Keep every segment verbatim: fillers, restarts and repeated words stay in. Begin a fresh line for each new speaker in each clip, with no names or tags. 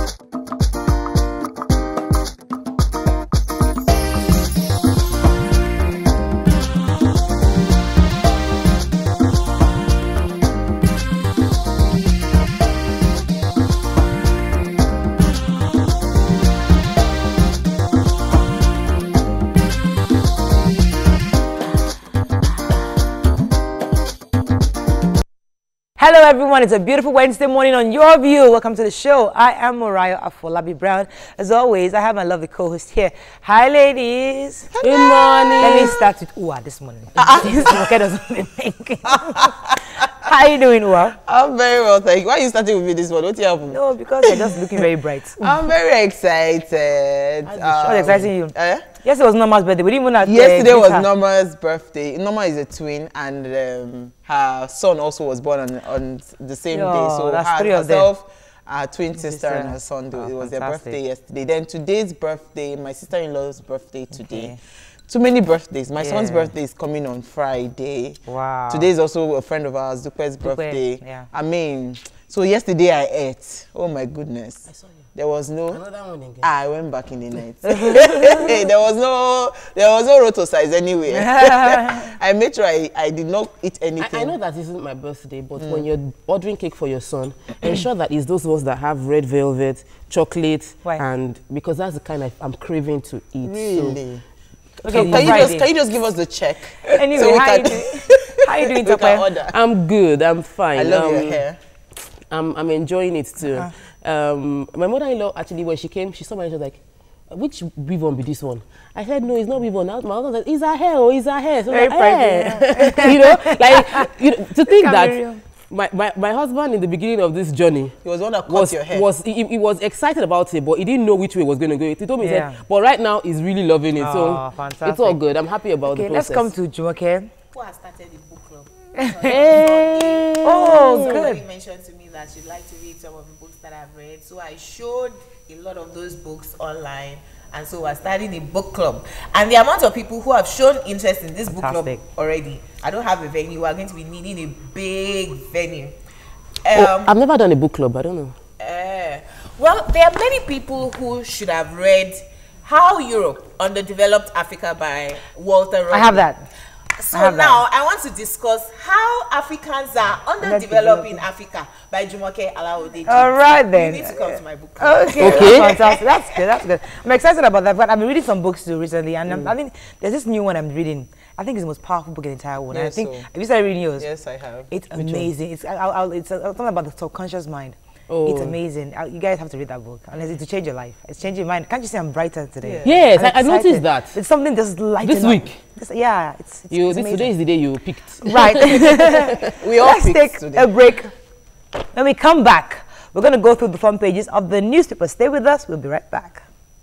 Hello everyone, it's a beautiful Wednesday morning on Your View. Welcome to the show. I am Mariah Afolabi Brown. As always, I have my lovely co-host here. Hi ladies.
Hello. Good morning.
Let me start with Uwa this morning. How are you doing, Uwa?
I'm very well, thank you. Why are you starting with me this morning? What's happening?
No, because you're just looking very bright.
I'm very excited.
Um, What's exciting you?
Uh,
Yes, it was Norma's birthday. We didn't even have
Yesterday uh, was Norma's birthday. Norma is a twin, and um, her son also was born on, on the same
Yo,
day. So
that's
her,
three of
herself, her twin sister,
sister
and her son, oh, it was
fantastic.
their birthday yesterday. Then today's birthday, my sister-in-law's birthday today.
Okay.
Too many birthdays. My
yeah.
son's birthday is coming on Friday.
Wow.
Today is also a friend of ours, Dupe's birthday.
Yeah.
I mean, so yesterday I ate. Oh my goodness.
I saw you.
There was no.
Another one again.
I went back in the night. there was no. There was no roto size anywhere. I made sure I, I did not eat anything.
I, I know that isn't my birthday, but mm. when you're ordering cake for your son, ensure that it's those ones that have red velvet, chocolate,
Why?
and because that's the kind of I'm craving to eat.
Really.
So,
Okay,
can, you just, can you just give us the check?
Anyway,
so we
how,
can,
you doing? How you doing,
we can order.
I'm good. I'm fine.
I love
um,
your hair.
I'm I'm enjoying it too. Uh-huh. Um, my mother-in-law actually, when she came, she saw my hair. She was like, "Which weave-on be this one?" I said, "No, it's not weave-on." My husband said, "It's her hair. Oh, it's her hair." So
Very
like, eh. You know, like you know, to think that. My, my, my husband in the beginning of this journey
he was one that cut
was,
your hair.
was he, he was excited about it, but he didn't know which way it was going to go. He told me,
Yeah.
he said, but right now he's really loving it.
Oh,
so
fantastic.
It's all good. I'm happy about
okay,
the process.
let's come to Jumoke.
Who has started the book club?
Hey. Oh,
Somebody
good.
mentioned to me that she'd like to read some of the books that I've read, so I showed a lot of those books online, and so we're starting a book club. And the amount of people who have shown interest in this
Fantastic.
book club already, I don't have a venue. We're going to be needing a big venue.
Oh,
Um,
I've never done a book club. I don't know.
Uh, well, there are many people who should have read How Europe Underdeveloped Africa by Walter Rodney.
I have that.
So
I have
now
that.
I want to discuss How Africans Are Underdeveloped in Africa by Jumoke Alaude.
All right then.
You need to come to my book club.
Okay,
Okay.
That's fantastic. That's good. That's good. I'm excited about that. But I've been reading some books too recently, and mm. I think there's this new one I'm reading. I think it's the most powerful book in the entire world.
Yes,
I think
so.
have you started reading yours?
Yes, I have.
It's amazing. It's I, I, it's uh, something about the subconscious mind.
Oh.
It's amazing. I, you guys have to read that book, unless it's to change your life. It's changing your mind. Can't you see I'm brighter today?
Yeah.
Yes,
I'm
I, I noticed
excited.
that.
It's something that's lighting
This
up.
week?
This, yeah, it's, it's,
You,
it's
this,
amazing.
today is the day you picked.
Right.
We all
Let's
picked
take
today.
a break. When we come back, we're going to go through the front pages of the newspaper. Stay with us. We'll be right back.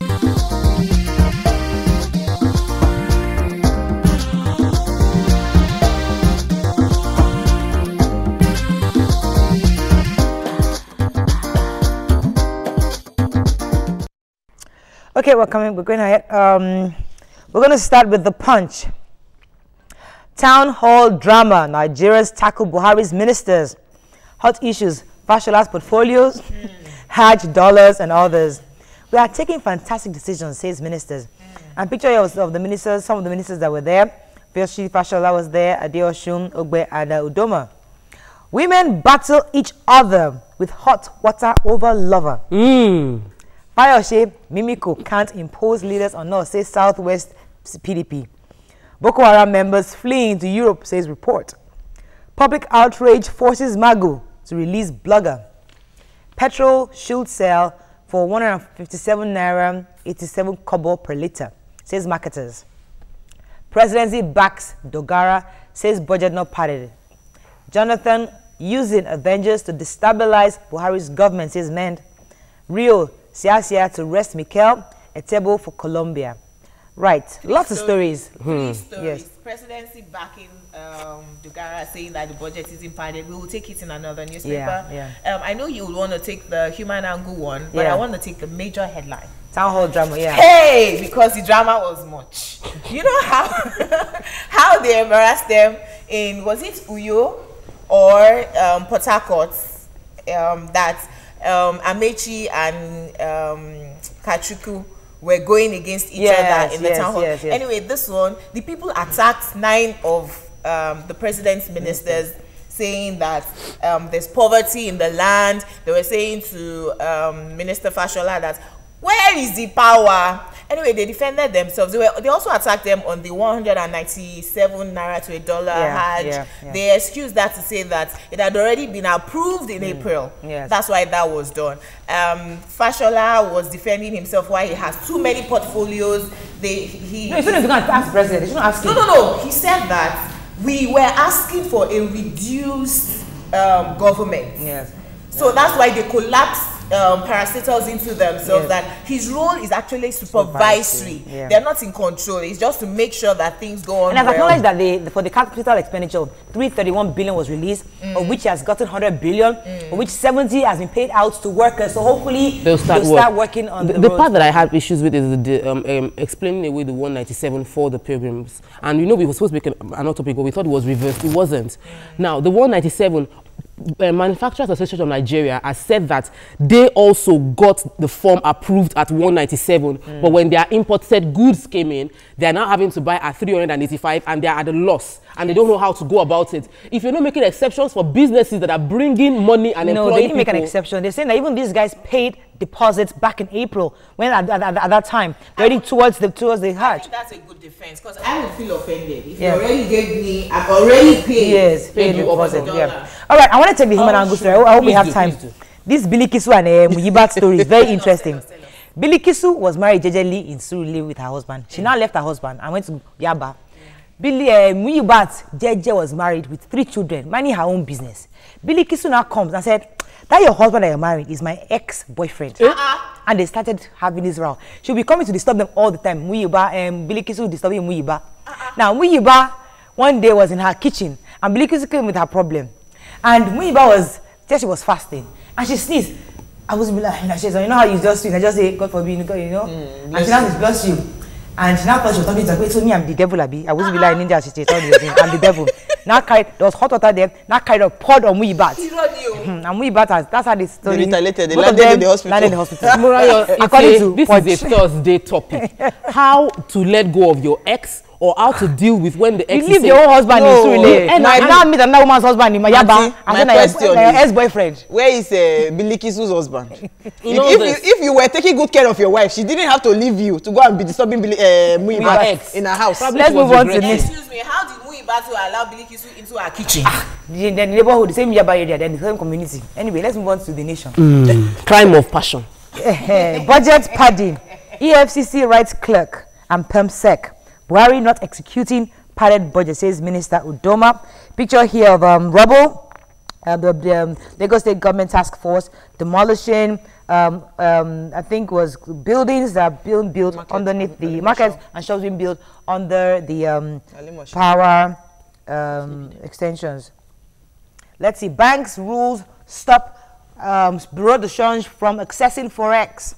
Okay, we're coming. We're going ahead. Um, we're going to start with the Punch. Town hall drama. Nigerians tackle Buhari's ministers. Hot issues. Fashola's portfolios, mm. Hajj dollars, and others. We are taking fantastic decisions, says ministers. Mm. And picture of, of the ministers, some of the ministers that were there. Fiyoshi Fashola was there, Adeosun, Ogbe, and uh, Udoma. Women battle each other with hot water over lover.
Mm.
Fayoshe, Mimiko can't impose leaders on us, says Southwest P D P. Boko Haram members fleeing to Europe, says report. Public outrage forces Magu to release blogger. Petrol should sell for one hundred fifty-seven naira, eighty-seven kobo per litre, says marketers. Presidency backs Dogara, says budget not padded. Jonathan using Avengers to destabilize Buhari's government, says Mend. Rio, Siasia to rest Mikel, Etebo for Colombia. Right, Three lots stories. of stories.
Three
Hmm.
stories.
Yes.
Presidency backing um, Dogara saying that the budget is padded. We will take it in another newspaper.
Yeah, yeah.
Um, I know you will want to take the human angle one, but
Yeah.
I want to take the major headline.
Town hall drama, yeah.
Hey, because the drama was much. You know how how they embarrassed them in, was it Uyo or um, Port Harcourt, um, that um, Amechi and um, Kachuku were going against each
Yes,
other in the
yes,
town hall.
yes, yes.
Anyway, this one, the people attacked nine of um, the president's ministers, saying that um, there's poverty in the land. They were saying to um, Minister Fashola that, where is the power? Anyway, they defended themselves. They, were, they also attacked them on the one hundred ninety-seven naira to a dollar
Yeah,
Hajj.
yeah, yeah.
They excused that to say that it had already been approved in mm. April.
Yes.
That's why that was done. Um, Fashola was defending himself why he has too many portfolios. They, he,
No, you shouldn't ask the president. You shouldn't ask him.
no, no, no. He said that we were asking for a reduced um, government.
Yes.
So yeah. that's why they collapsed um, parastatals into themselves.
Yes.
That his role is actually supervisory.
Yeah.
They're not in control. It's just to make sure that things go on.
And I've
well.
acknowledged that the, for the capital expenditure, three hundred thirty-one billion was released,
Mm.
of which has gotten one hundred billion, of which seventy has been paid out to workers. So hopefully
They'll start,
they'll
work.
start working on
the,
the,
the
roads.
part that I had issues with is the um, um, explaining away the one ninety-seven for the pilgrims. And you know, we were supposed to make an, another topic, but we thought it was reversed. It wasn't. Now, the one ninety-seven, uh, Manufacturers Association of Nigeria has said that they also got the form approved at one ninety-seven, mm. but when their imported goods came in, they are now having to buy at three hundred eighty-five, and they are at a loss, and they don't know how to go about it. If you're not making exceptions for businesses that are bringing money and
no,
employing
they didn't make an
people-
exception. They're saying that even these guys paid deposits back in April, when at, at, at, at that time, they're heading towards the towards the
I
Hajj.
think that's a good defense, because I would feel offended if
Yeah.
you already gave me, I've already paid.
Yes, paid
you
deposit.
over
Yeah. All right, I want to take the human
Oh,
angle
sure.
story. I hope we
Please
have
do,
time.
please do.
This Billy Kisu and uh, Muyibat story is very interesting.
Tell us, tell us.
Billy Kisu was married jejely in Surulere with her husband. She now left her husband and went to Yaba. Billy uh, Muyibat Jeje was married with three children, minding her own business. Billy Kisu now comes and said, that your husband that you're married is my ex-boyfriend.
Uh-uh.
And they started having this row. She'll be coming to disturb them all the time. Muyiba, um, Billy Kisu disturbing Muyiba. Uh-uh. Now, Muyiba one day was in her kitchen and Billy Kisu came with her problem. And Muyiba was, just she was fasting. And she sneezed. I was like, you know, she said, you know how you just sneeze? I just say, God forbid, you know? Mm, and she now says, bless you. And she now thought she was talking to her. Wait, so me, I'm the devil, Abi. I wasn't uh-huh. like in India, she said, I'm the devil. Now carried, there was hot water there, now carried up, poured on Muyibat. And Muyibat has, that's how this story.
They retaliated, they
both
landed
of them
in the hospital.
Landed in the hospital.
Morayo,
According
a,
to
this
Punch.
is a Thursday topic. How to let go of your ex, or how to deal with when the ex
You leave
is
your
saying,
own husband
No.
in Surulere.
And
And
I-
now meet another woman's husband in Mayaba.
Auntie,
And
my
say, na your-
question
na your
is-
ex-boyfriend.
Where is uh, Billy Kisu's husband? if,
You know
if,
this.
you, if you were taking good care of your wife, she didn't have to leave you to go and be disturbing Billy, uh,
Her
Muyibat
ex.
in her house.
Probably
Let's
she was
move on to
regretting.
next.
Excuse me, how did Muyibat to allow Billy Kisu into her kitchen?
The, the neighborhood, the same Yaba area, then the same community. Anyway, let's move on to the nation.
Mm. Crime of passion.
Budget padding. E F C C writes clerk and PEMSEC. Buhari not executing padded budget, says Minister Udoma. Picture here of um, rubble. Uh, the the um, Lagos State Government Task Force demolishing, um, um, I think was buildings that are being built
Market,
underneath the
Ali
markets
Moshow.
and shops being built under the um,
Ali Moshow.
power um, extensions. Let's see, banks rules stop um, Bureau de Change from accessing Forex.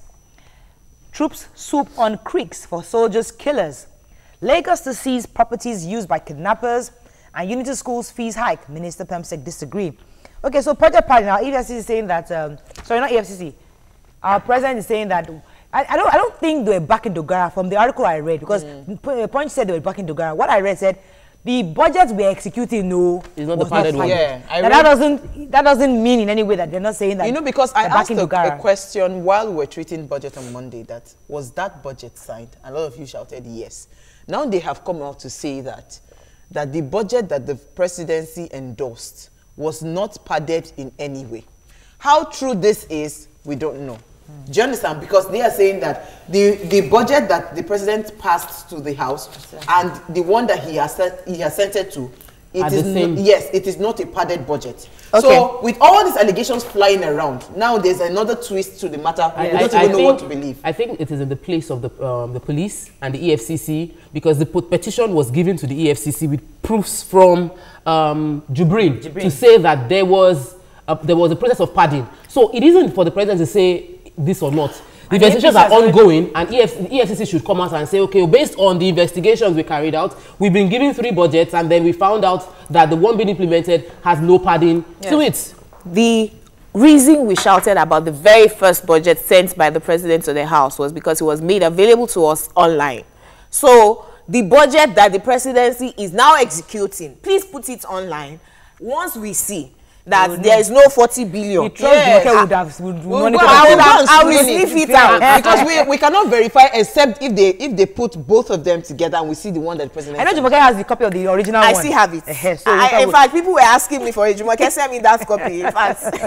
Troops swoop on creeks for soldiers killers. Lagos to seize properties used by kidnappers, and Unity Schools fees hike. Minister PEMSEC disagree. Okay, so Project Padding, our E F C C is saying that, um, sorry, not E F C C, our president is saying that, I, I, don't, I don't think they were back in Dogara from the article I read, because mm. Punch said they were back in Dogara. What I read said, the budget we're executing, no,
It's not the
was
padded one.
Yeah, I
that,
read-
that doesn't that doesn't mean in any way that they're not saying that.
You know, because I
they're back
asked
in
a,
Dogara.
a question while we were treating budget on Monday, that was that budget signed? A lot of you shouted yes. Now they have come out to say that that the budget that the presidency endorsed was not padded in any way. How true this is, we don't know. Mm. Do you understand? Because they are saying that the, the budget that the president passed to the House and the one that he has sent, he has sent it to, it
Are
is
the same.
no- yes, it is not a padded budget.
Okay.
So with all these allegations flying around, now there's another twist to the matter. We don't even know what to believe.
I think it is in the place of the um, the police and the E F C C, because the put- petition was given to the E F C C with proofs from um, Jubrin, to say that there was a, there was a process of padding. So it isn't for the president to say this or not. The
And
investigations
A P C
are
has
ongoing, and E F, E F C C should come out and say, okay, based on the investigations we carried out, we've been given three budgets, and then we found out that the one being implemented has no padding to it.
The
reason we shouted about the very first budget sent by the president to the House was because it was made available to us online. So the budget that the presidency is now executing, please put it online. Once we see that oh, there no. is no forty billion.
We trust yes. would have, would, would
we'll
go
I will,
I will sniff it out.
Because we, we cannot verify except if they if they put both of them together and we see the one that the president.
I know Jumoke has the copy of the original
I
one.
I still have it.
Uh, so
I, in fact, people were asking me for it. Jumoke sent me that copy. In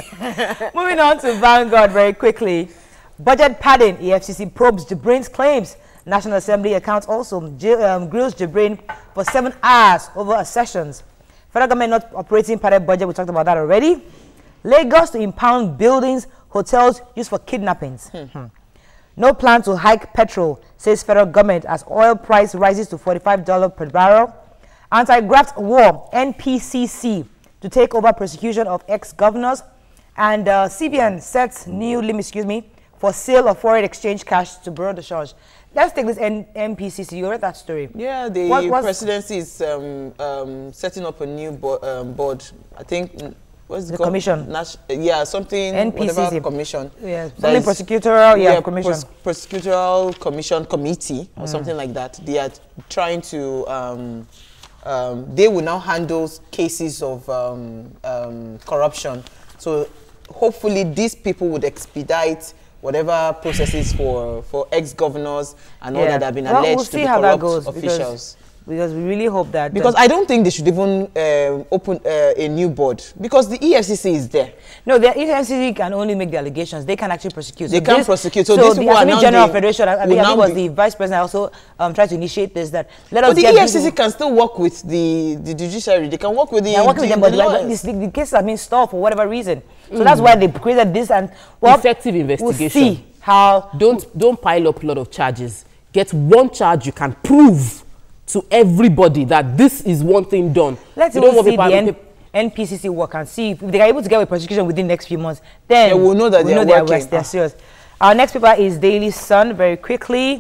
fact.
Moving on to Vanguard very quickly. Budget padding. E F C C probes Jibrill's claims. National Assembly accounts also J um, grills Jibril for seven hours over sessions. Federal government not operating padded budget. We talked about that already. Lagos to impound buildings, hotels used for kidnappings. Hmm. No plan to hike petrol, says federal government as oil price rises to forty-five dollars per barrel. Anti-graft war, N P C C to take over prosecution of ex-governors. And uh, C B N sets new limit, excuse me, for sale of foreign exchange cash to bureau de change. Let's take this N P C C. You read that story?
Yeah, the what, presidency is um, um, setting up a new bo um, board. I think, what's it
the
called?
commission.
Nas yeah, something,
N P C C.
whatever commission.
Yeah, something prosecutorial, yeah, yeah commission.
Pros prosecutorial commission committee or mm. something like that. They are trying to, um, um, they will now handle cases of um, um, corruption. So hopefully these people would expedite whatever processes for for ex-governors and yeah. all that have been
well,
alleged
we'll
to
see
be
how
corrupt
that goes
officials.
Because, because we really hope that...
Because I don't think they should even uh, open uh, a new board. Because the E F C C is there.
No, the E F C C can only make the allegations. They can actually prosecute.
They
so
can
this,
prosecute. So,
so
this
the Attorney General of Federation, I, I think, I think was
be,
the Vice President also um, tried to initiate this. That let us
but the
get
E F C C can still work with the, the judiciary. They can work with the...
They are working
the,
with them,
the
but like, this, the, the cases have been stalled for whatever reason. So mm. that's why they created this and... Well,
effective investigation.
We'll see how...
Don't, don't pile up a lot of charges. Get one charge you can prove to everybody that this is one thing done.
Let's even see the N N P C C work and see if they are able to get a prosecution within the next few months. Then
yeah, we'll know that
we'll
they
know
are working.
They're serious. Our next paper is Daily Sun, very quickly.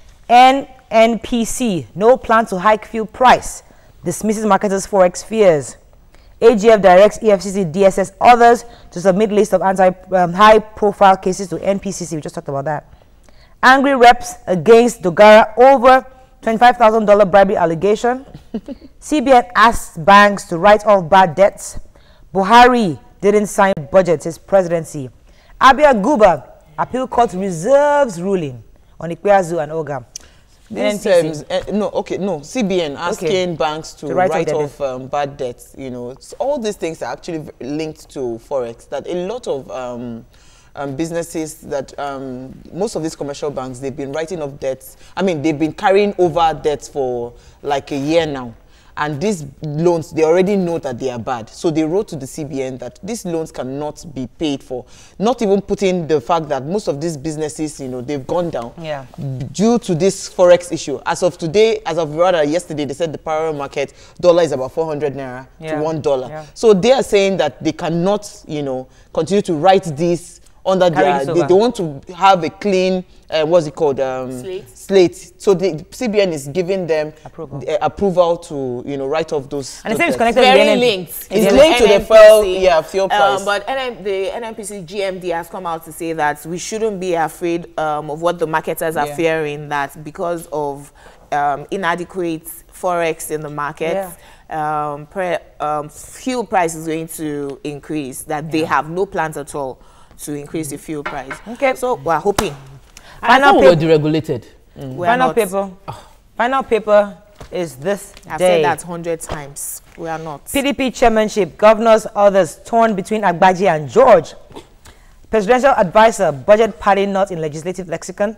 N N P C, no plan to hike fuel price. Dismisses marketers' forex fears. A G F directs E F C C, D S S, others to submit list of anti um, high-profile cases to N P C C. We just talked about that. Angry reps against Dogara over twenty-five thousand dollar bribery allegation. C B N asks banks to write off bad debts. Buhari didn't sign budget, his presidency. Abia Guba, appeal court reserves ruling on Ikpeazu and Oga.
These terms, uh, no, okay, no, C B N asking okay. banks to, to write, write off um, bad debts, you know. So all these things are actually linked to Forex, that a lot of um, um, businesses that, um, most of these commercial banks, they've been writing off debts. I mean, they've been carrying over debts for like a year now. And these loans, they already know that they are bad. So they wrote to the C B N that these loans cannot be paid for. Not even putting the fact that most of these businesses, you know, they've gone down
yeah.
due to this Forex issue. As of today, as of rather yesterday, they said the parallel market dollar is about four hundred naira yeah. to one dollar. Yeah. So they are saying that they cannot, you know, continue to write this under their, they, they want to have a clean, uh, what's it called? Um,
slate.
Slate. So the C B N is giving them
approval,
uh, approval to, you know, write off those.
And the same is connected
very
to the
linked.
It's linked to the fuel, yeah, fuel price.
Um, but N M the N N P C G M D has come out to say that we shouldn't be afraid um, of what the marketers are yeah. fearing, that because of um, inadequate Forex in the market, yeah. um, pre, um, fuel price is going to increase, that yeah. they have no plans at all to increase the fuel price.
Okay.
So we're hoping.
Final paper. We're deregulated.
Mm. We're Final not. paper. Oh. Final paper is this
I've
day.
said that a hundred times. We are not.
P D P chairmanship, governors, others torn between Agbaji and George. Presidential advisor, budget padding not in legislative lexicon.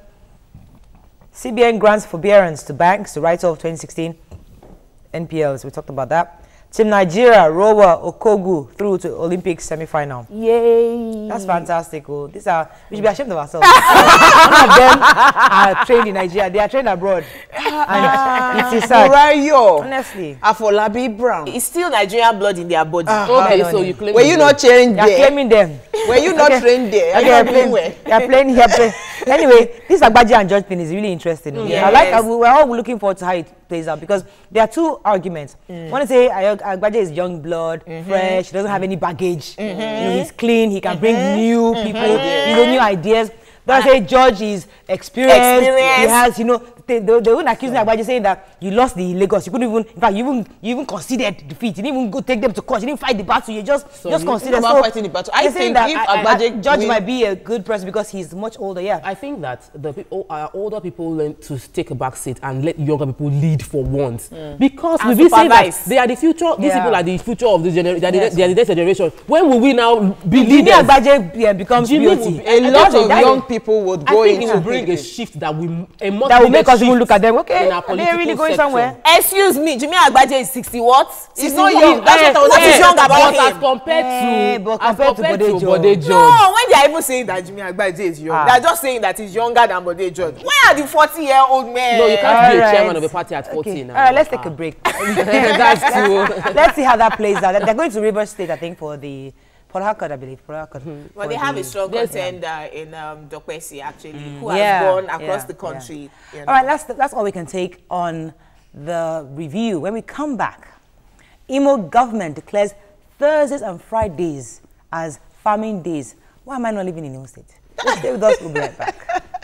C B N grants forbearance to banks to write off twenty sixteen N P Ls. We talked about that. Team Nigeria, rower Okogu through to Olympic semi-final.
Yay!
That's fantastic. Oh, these are we should be ashamed of ourselves. Some of them are trained in Nigeria. They are trained abroad. And it is sad.
Burayo.
Honestly.
Afolabi Brown.
It's still Nigerian blood in their body.
Uh-huh.
Okay,
no,
so
no.
you claim
Were you not trained
You're
there?
claiming them.
Were you not
Okay.
trained there? Are
Okay,
you
you're
not
playing,
doing well?
you're playing, you're playing. Anyway, this Agbaje and George thing is really interesting.
Yes.
I like, uh, we're all looking forward to how it plays out because there are two arguments. Mm. One is say uh, Agbaje is young blood, mm-hmm. fresh, he doesn't have any baggage. Mm-hmm. You know, he's clean, he can bring mm-hmm. new people, mm-hmm. you know, new ideas. But I say George is experienced,
Experience.
he has, you know, they, they, they wouldn't accuse Agbaje saying that you lost the Lagos. You couldn't even, in fact, you even, you even considered defeat. You didn't even go take them to court. You didn't fight the battle. You just,
So
just
you
considered.
about fighting the battle. I
they're saying
think
that
if
I- I-
Agbaje
I- George
win-
might be a good person because he's much older. Yeah.
I think that the people, uh, older people learn to take a back seat and let younger people lead for once. Mm. Because
And
we've been saying that
supervise.
they are the future, these
Yeah.
people are the future of this generation, they, are the-
Yes.
they are the next generation. When will we now be
Jimmy
leaders?
Agbaje yeah, becomes
Jimmy will
beauty.
be-
A
I
lot
think
of
that-
young people would
I
go
think
into
it will bring a
P D P.
shift that will a much
That will
bigger
make us even
shift
look at them.
in
Okay,
our
are they really
political
going
section.
somewhere?
Excuse me, Jimmy Agbaje is sixty what?
He's not young.
That's what I was
What
saying.
is
young
But
about
as
him?
compared
Eh,
to
but
as
compared to
compared
Bode
to
George.
Bode George.
No, when they are even saying that Jimmy Agbaje is young,
Ah.
they are just saying that he's younger than Bode George. Where are the forty-year-old men?
No, you can't
All
be a
right.
chairman of a party at forty
Okay.
now.
All right, let's take
Ah.
a break.
That's true.
Let's see how that plays out. They're going to River State, I think, for the Port Harcourt, I believe. Port Harcourt.
Well,
for
they have
the-
a strong
Yes,
contender in um, Dokpesi, actually, who has
Yeah,
gone across
yeah,
the country.
yeah.
You
All right,
know.
that's, that's all we can take on the review. When we come back, Imo government declares Thursdays and Fridays as farming days. Why am I not living in Imo State? Just stay with us. We'll be right back.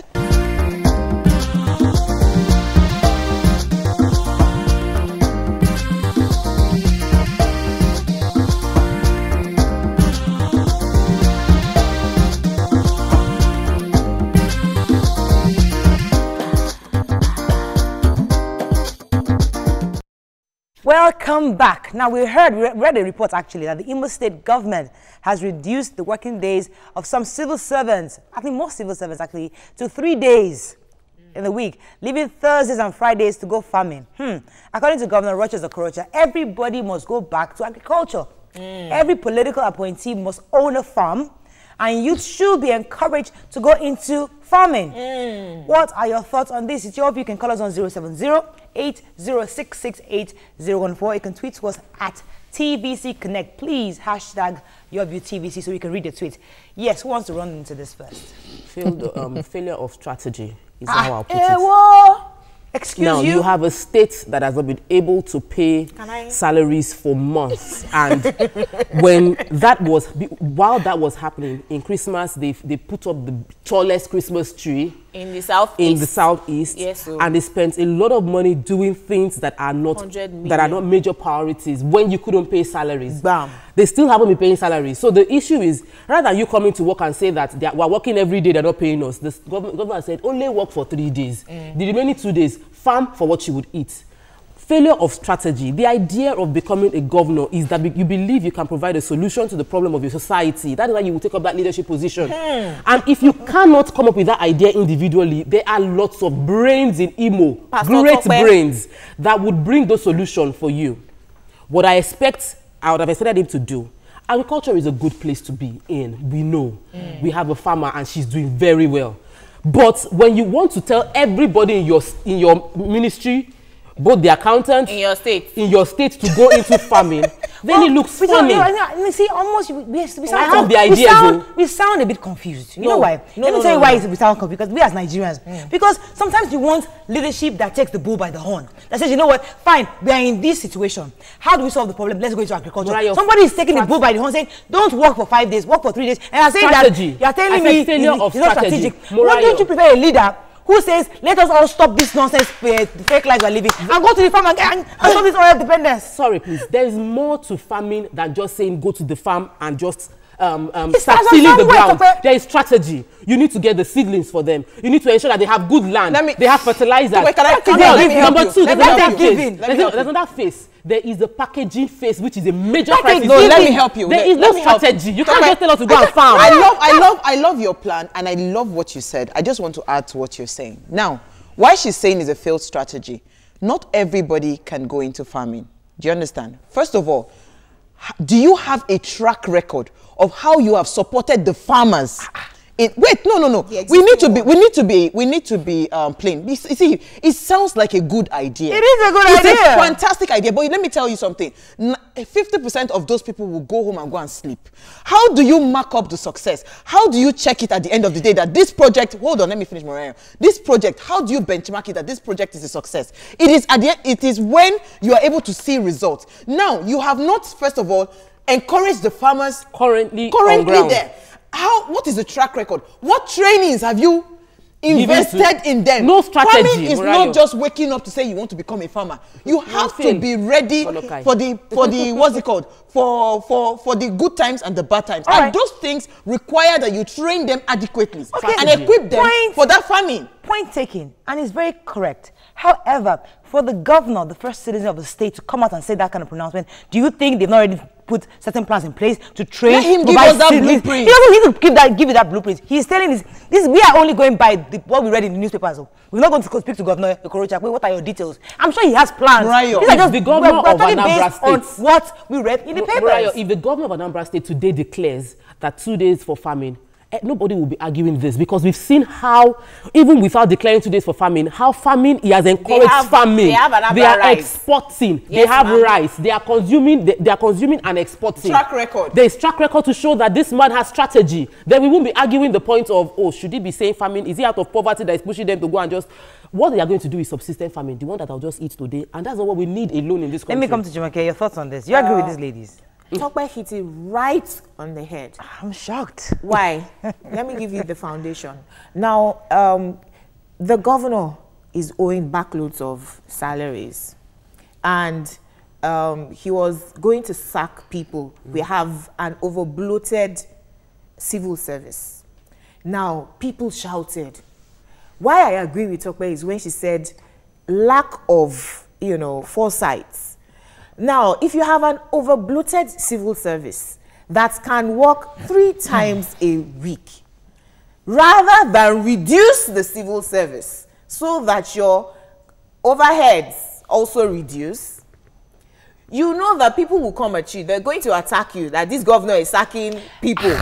Welcome back. Now, we heard, we read a report actually that the Imo State government has reduced the working days of some civil servants, I think most civil servants actually, to three days in the week, leaving Thursdays and Fridays to go farming. Hmm. According to Governor Rochas Okorocha, everybody must go back to agriculture. Mm. Every political appointee must own a farm, and youth should be encouraged to go into farming. Mm. What are your thoughts on this? It's your view. You can call us on zero seven zero, eight zero six six eight zero one four. You can tweet to us at T V C Connect. Please hashtag your view T V C so we can read the tweet. Yes, who wants to run into this first?
Failed, um, failure of strategy is
Ah,
how I'll put
eh,
it.
whoa. Excuse
Now,
you.
you have a state that has not been able to pay
Can I-
salaries for months. And when that was, while that was happening, in Christmas, they, they put up the tallest Christmas tree
In the southeast.
in the southeast.
Yes, so-
and they spent a lot of money doing things that are not,
one hundred
that are
million.
not major priorities when you couldn't pay salaries.
Bam.
They still haven't been paying salaries. So the issue is, rather than you coming to work and say that they are, we're working every day, they're not paying us, the government, government said only work for three days. Mm. The remaining two days, farm for what you would eat. Failure of strategy. The idea of becoming a governor is that you believe you can provide a solution to the problem of your society. That is why you will take up that leadership position. Hmm. And if you cannot come up with that idea individually, there are lots of brains in Imo,
Pastor
great
Tope.
brains, that would bring those solutions for you. What I expect, I would have expected him to do. Agriculture is a good place to be in. We know. Mm. We have a farmer and she's doing very well. But when you want to tell everybody in your, in your ministry, both the accountants,
In your state.
in your state to go into farming, then it looks
we don't-
funny.
you know, see, almost we, we, we, sound,
have the
we,
ideas,
sound,
though.
we sound a bit confused. You
No.
know why?
No,
Let me
no,
tell
no,
you why
no.
it's- we sound confused. Because we as Nigerians, mm. because sometimes you want leadership that takes the bull by the horn. That says, you know what? Fine, we are in this situation. How do we solve the problem? Let's go into agriculture.
Mariah,
Somebody is taking the bull by the horn, saying, "Don't work for five days, work for three days." And I'm saying
Strategy.
that you are telling
I said
me
failure
it's,
of
it's not
strategy.
strategic. Why
Mariah.
don't you prefer a leader who says, "Let us all stop this nonsense, uh, fake lives we're living, and go to the farm and, and, and stop this oil dependence"?
Sorry, please. There is more to farming than just saying go to the farm and just um, um,
It
start
starts
tilling the
somewhere,
ground.
Tope.
There is strategy. You need to get the seedlings for them. You need to ensure that they have good land.
Let me-
they have fertilizers.
Wait, can I-
Come
can I-
on,
let me help
number
you.
two,
Let
there's
me help
another
you.
phase.
Let me
There's,
help
a, there's another phase. There is the packaging phase, which is a major
Package-
crisis.
no, let me
There
help you.
There
Let-
is no
let me help you.
strategy. You
Tope,
can't just tell us to go and farm.
I love, I love, I love your plan, and I love what you said. I just want to add to what you're saying. Now, why she's saying is a failed strategy. Not everybody can go into farming. Do you understand? First of all, h- do you have a track record of how you have supported the farmers it, wait, no, no, no. We need to be, we need to be, we need to be um, plain. You see, it sounds like a good idea.
It is a good
it's
idea.
It's a fantastic idea. But let me tell you something. fifty percent of those people will go home and go and sleep. How do you mark up the success? How do you check it at the end of the day that this project, hold on, let me finish, Mariah. This project, how do you benchmark it that this project is a success? It is at the end, it is when you are able to see results. Now, you have not, first of all, encouraged the farmers
currently,
currently there. How, what is the track record? What trainings have you invested in them?
No strategy.
Farming is
Murayo.
not just waking up to say you want to become a farmer. You have
Nothing.
to be ready
Okay.
for the, for the, what's it called? For, for, for the good times and the bad times.
All
and
right.
those things require that you train them adequately
Okay.
and equip them
Point.
for that farming.
Point taken, and it's very correct. However, for the governor, the first citizen of the state, to come out and say that kind of pronouncement, do you think they've not already put certain plans in place to train?
Let him
to
give
provide
us that
seedlings?
blueprint.
He doesn't need to give that, give you that blueprint. He's telling this, this we are only going by the, what we read in the newspapers. So we're not going to go speak to Governor Okorocha. Wait, what are your details? I'm sure he has plans.
Murayo.
These are
If
just,
the governor
we're, we're
of
talking
Anambra
based on
State-
what we read in the papers.
Murayo, if the governor of Anambra State today declares that two days for farming, eh, nobody will be arguing this, because we've seen how, even without declaring two days for farming, how farming, he has encouraged
have-
farming.
they have Anambra
They are
rice.
exporting. they
Yes,
have
ma'am.
rice. They are consuming. They, they are consuming and exporting.
Track record.
There is track record to show that this man has strategy. Then we won't be arguing the point of, oh, should he be saying farming? Is he out of poverty that is pushing them to go and just? What they are going to do is subsistence farming, the one that I'll just eat today, and that's not what we need alone in this country.
Let me come to Jumoke. Your thoughts on this? You agree with these ladies?
Tokwe hit it right on the head.
I'm shocked.
Why? Let me give you the foundation. Now, um, the governor is owing backloads of salaries, and um, he was going to sack people. We have an over-bloated civil service. Now, people shouted. Why I agree with Tokwe is when she said lack of, you know, foresight. Now, if you have an over-bloated civil service that can work three times a week, rather than reduce the civil service so that your overheads also reduce, you know that people will come at you. They're going to attack you, that this governor is sacking people.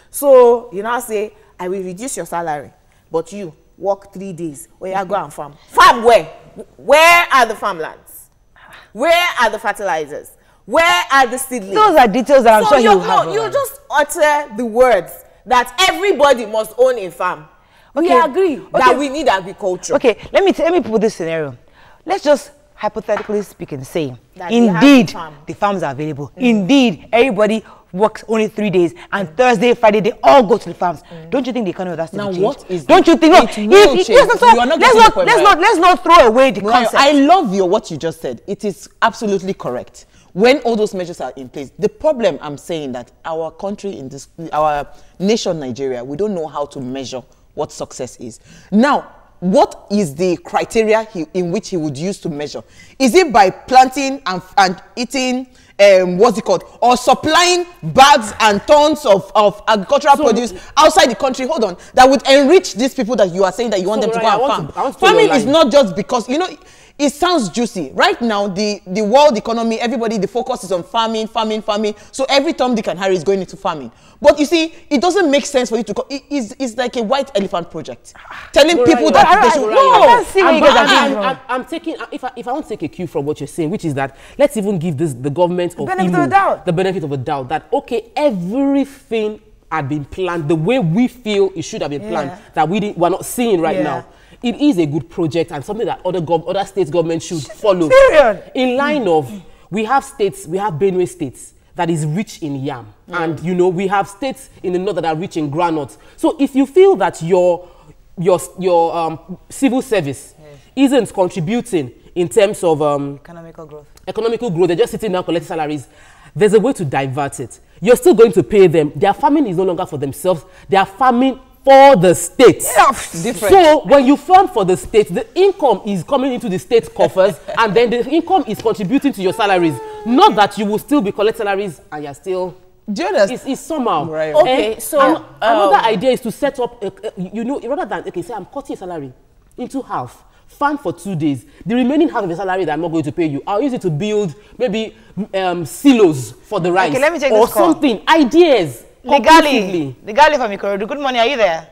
So you now say, I will reduce your salary, but you work three days. Where you go and farm? Farm where? Where are the farmlands? Where are the fertilizers? Where are the seedlings?
Those are details that I'm
so
sure
you
you have.
no, you just utter the words that everybody must own a farm. We
Okay.
agree
Okay.
that we need agriculture.
Okay, let me t- let me put this scenario. Let's just hypothetically speaking say,
That they have
indeed,
the farm.
the farms are available. Indeed, everybody works only three days, and Thursday, Friday, they all go to the farms. Don't you think the economy of that state
Now,
will change?
what is
Don't
the-
you think? No,
it will
if-
change.
yes, so
You are not
let's
getting the
not
point,
let's
right?
not let's not throw away the
Murayo,
concept.
I love your what you just said. It is absolutely correct. When all those measures are in place, the problem I'm saying that our country in this, our nation Nigeria, we don't know how to measure what success is. Now, what is the criteria he, in which he would use to measure? Is it by planting and, and eating, um, what's it called, or supplying bags and tons of, of agricultural
So-
produce outside the country? Hold on, that would enrich these people that you are saying that you want
So,
them to
Mariah,
go
I
and
want
farm.
to- I want to tell you
Farming
a
is
lie.
not just because, you know, it sounds juicy. Right now, the, the world economy, everybody, the focus is on farming, farming, farming. So every Tom, Dick, and Harry is going into farming. But you see, it doesn't make sense for you to go. It, it's, it's like a white elephant project. Telling
Murayo,
people that
I-
they
I-
should.
no, I can't see where
I'm,
you guys are
I'm-
going
I'm-
wrong.
I'm- I'm taking, if I, if I want to take a cue from what you're saying, which is that let's even give this the government of
benefit
Imo
of the doubt.
the benefit of a doubt that, okay, everything had been planned the way we feel it should have been planned,
Yeah.
that we didn't, we're not seeing right
Yeah.
now. It is a good project and something that other gov other state governments should follow.
Period.
In line of, we have states, we have Benue states that is rich in yam. And, you know, we have states in the north that are rich in groundnuts. So if you feel that your, your, your um, civil service isn't contributing in terms of um,
Economical growth.
economical growth, they're just sitting down collecting salaries, there's a way to divert it. You're still going to pay them. Their farming is no longer for themselves. They are farming for the state.
Different.
So when you farm for the state, the income is coming into the state coffers and then the income is contributing to your salaries. Not that you will still be collecting salaries and you're still...
Do you understand?
It's, it's somehow.
Right.
Okay, so,
an-
um,
another idea is to set up, a, a, you know, rather than, okay, say I'm cutting your salary into half, farm for two days. The remaining half of the salary that I'm not going to pay you, I'll use it to build maybe um, silos for the rice.
let me take
or
this call.
something. Ideas.
Legally,
conclusively.
legally from Ikorodu. Good morning, are you there?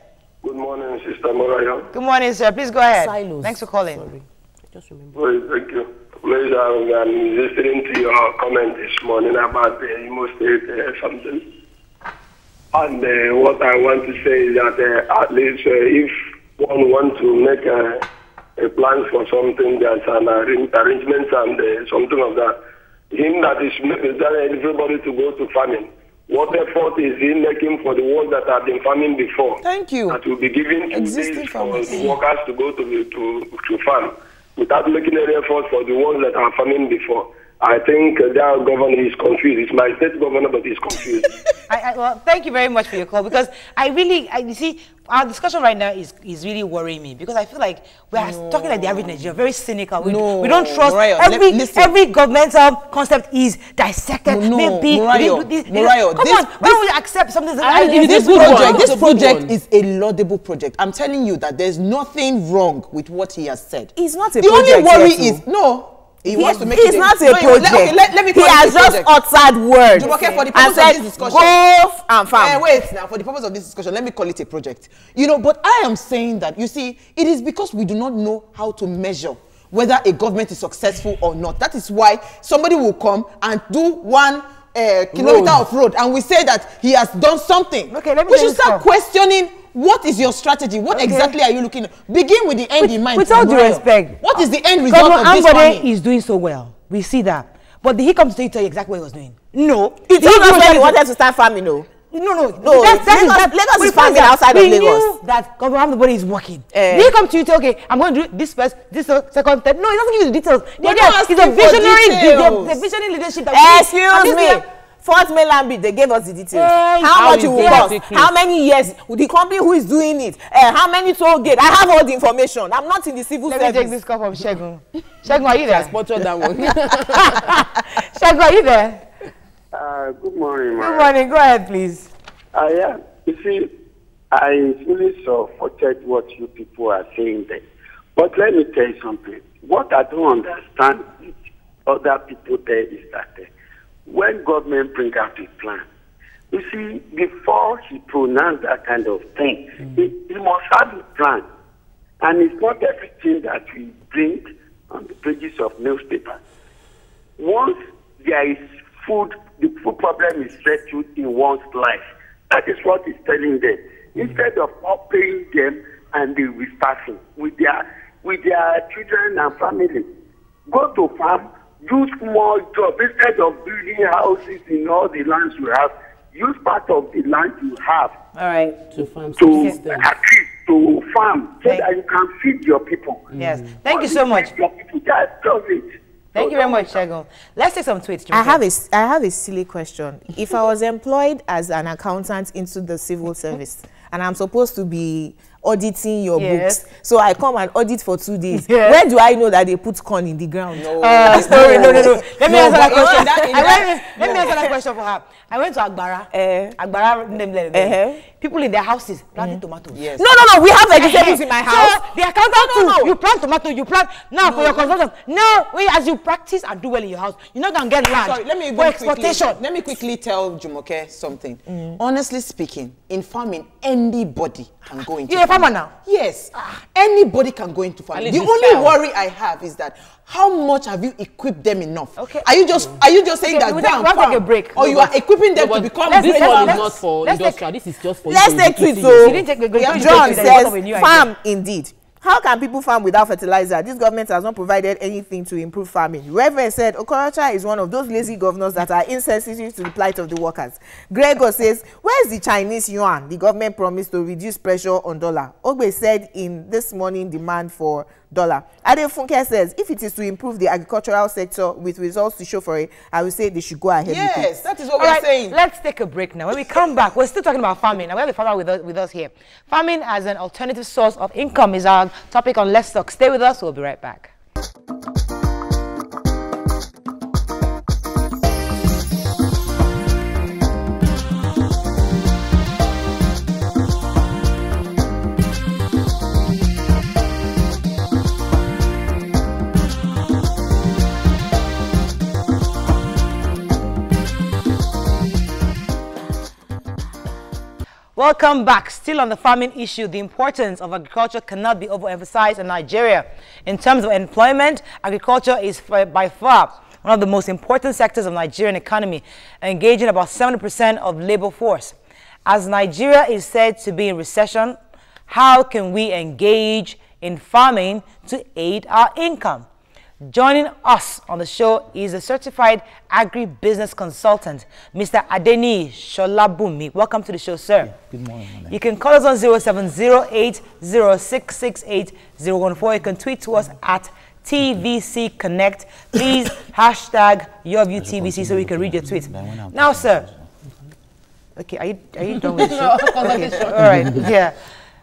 Good morning, Sister Morayo.
Good morning, sir. Please go ahead.
Silos.
Thanks for calling.
Sorry. Just remember.
Well, thank you. Please, uh, I'm listening to your comment this morning about the Imo State uh, something. And uh, what I want to say is that uh, at least uh, if one wants to make a, a plan for something, there's an arrange, arrangement and uh, something of that. Him that is telling everybody to go to farming. What effort is he making for the ones that have been farming before?
Thank you.
That will be given to
Existing
these for
farmers.
the workers to go to, to, to farm without making any effort for the ones that are farming before. I think uh, their governor is confused. It's my state governor, but he's confused.
I, I, well, thank you very much for your call, because I really, I, you see, our discussion right now is, is really worrying me, because I feel like we are no. talking like the average Nigerian, very cynical. We,
no.
we don't trust
Morayo,
every
listen.
every governmental concept is dissected.
No,
maybe,
Morayo,
maybe this,
Morayo,
come
this,
on, why don't we accept something? That
I-
I,
it
This
is a good
project,
one.
this
It's a good
project
one.
is a laudable project. I'm telling you that there's nothing wrong with what he has said.
It's not a
the
project
only worry
yet,
is
too.
no. He,
He-
wants to make
it's
it
not a
no,
project.
Let, okay, let, let me
he
call it
has
a
just
project.
uttered words
Jumoke, for the
and
purpose
said,
of this discussion.
go and farm.
Eh, wait now, for the purpose of this discussion, let me call it a project. You know, but I am saying that, you see, it is because we do not know how to measure whether a government is successful or not. That is why somebody will come and do one uh, kilometer
Road.
of road and we say that he has done something.
Okay, let me
we
tell
should
you
start
something.
questioning what is your strategy? What
Okay.
exactly are you looking at? Begin with the end
with,
in mind.
with all due
Morayo.
respect,
What is the end result
Governor
of this
Ambode
farming?
is doing so well. We see that. But did he come to tell you exactly what he was doing? No.
He
Did
told
come
us
to
when
tell
he
you-
wanted to start farming, no.
No, no,
No, Lagos- Lagos
we
is farming
find that
outside of
we
Lagos.
knew that Governor Ambode is working.
Eh.
Did he come to you to okay, I'm going to do this first, this uh, second, third? No, he doesn't give you the details. The
We're
idea
not
is a
asking for
visionary,
details.
the, the visionary leadership that we need. And
Excuse
this
me.
leader-
Fourth mainland bid, they gave us the details.
Eh,
how
how
much
is
it will
there
cost?
secret?
How many years? The company who is doing it? Uh, how many toll gate? I have all the information. I'm not in the civil
Let me
service.
take this call from Shegun. Shegun, are you there?
Sponsor that one.
Shegun, are you there?
Uh, good morning,
Good morning. Go ahead, please.
Uh, yeah, you see, I really supported what you people are saying there. But let me tell you something. What I don't understand with other people there is that uh, when government bring out a plan, you see, before he pronounce that kind of thing, mm-hmm. he, he must have a plan. And it's not everything that we bring on the pages of newspapers. Once there is food, the food problem is settled in one's life. That is what he's telling them. Instead of not paying them and they will be starving with their with their children and family, go to farm, do small job instead of building houses in all the lands you have. Use part of the land you have
All right.
to farm
to
subsistence.
at least to farm so
Thank-
that you can feed your people.
Yes. Thank you so much.
Feed your people, that's just it.
Thank you very much, Shegun. Let's take some tweets.
I
Jumoke.
have a, s- I have a silly question. If I was employed as an accountant into the civil service and I'm supposed to be auditing your
Yes.
books, so I come and audit for two days,
Yes.
where do I know that they put corn in the ground? No.
Uh, sorry, no, no, no. Let me
No,
answer that
but in
question.
that- in
I
that-
went, let me answer that question for her. I went to Agbara.
Eh.
Agbara, name, name, name.
Uh-huh.
People in their houses planting tomatoes.
Yes.
No, no, no. We have vegetables in my house.
So the accountant
No, no,
too,
no.
you plant tomato, you plant now for your consumption. No, wait, as you practice and do well in your house, you're not gonna get land
Sorry, let me
for
even
exportation.
Quickly, let me quickly tell Jumoke something. Honestly speaking, in farming, anybody can go into
You're a farmer
farming.
now?
Yes. Anybody can go into farming.
At
The
least you
only
style.
worry I have is that how much have you equipped them enough?
Okay.
Are you just are you just saying
Okay,
that
we'll
go
take-
and
we'll take
farm?
a break.
Or
No,
you
but-
are equipping them
No,
to
but
become
let's-
this
great
one
let's-
is not for
let's take-
industrial. This is just for
Let's
you.
take
You
tweets.
see,
So
You didn't take a good-
Yeah,
you didn't
John
take it, then you come up
says,
with a new idea.
farm indeed. How can people farm without fertilizer? This government has not provided anything to improve farming. Reverend said, Okorocha is one of those lazy governors that are insensitive to the plight of the workers. Gregor says, where's the Chinese yuan? The government promised to reduce pressure on dollar. Ogbe said in this morning demand for dollar. Adefunke says, if it is to improve the agricultural sector with results to show for it, I will say they should go ahead with it.
Yes, that is what
All
we're
right,
saying.
let's take a break now. When we come back, we're still talking about farming. And we have the farmer with us, with us here. Farming as an alternative source of income is our topic on Let's Talk. Stay with us. We'll be right back. Welcome back. Still on the farming issue, the importance of agriculture cannot be overemphasized in Nigeria. In terms of employment, agriculture is by far one of the most important sectors of Nigerian economy, engaging about seventy percent of labor force. As Nigeria is said to be in recession, how can we engage in farming to aid our income? Joining us on the show is a certified agribusiness consultant, Mister Adeni Sholabumi. Welcome to the show, sir.
Good morning.
You can call us on zero seven zero eight zero six six eight zero one four. You can tweet to us at T V C Connect. Please hashtag your view T V C so we can read your tweets. Now, sir. Okay, are you, are you done with it? Okay. All right, yeah.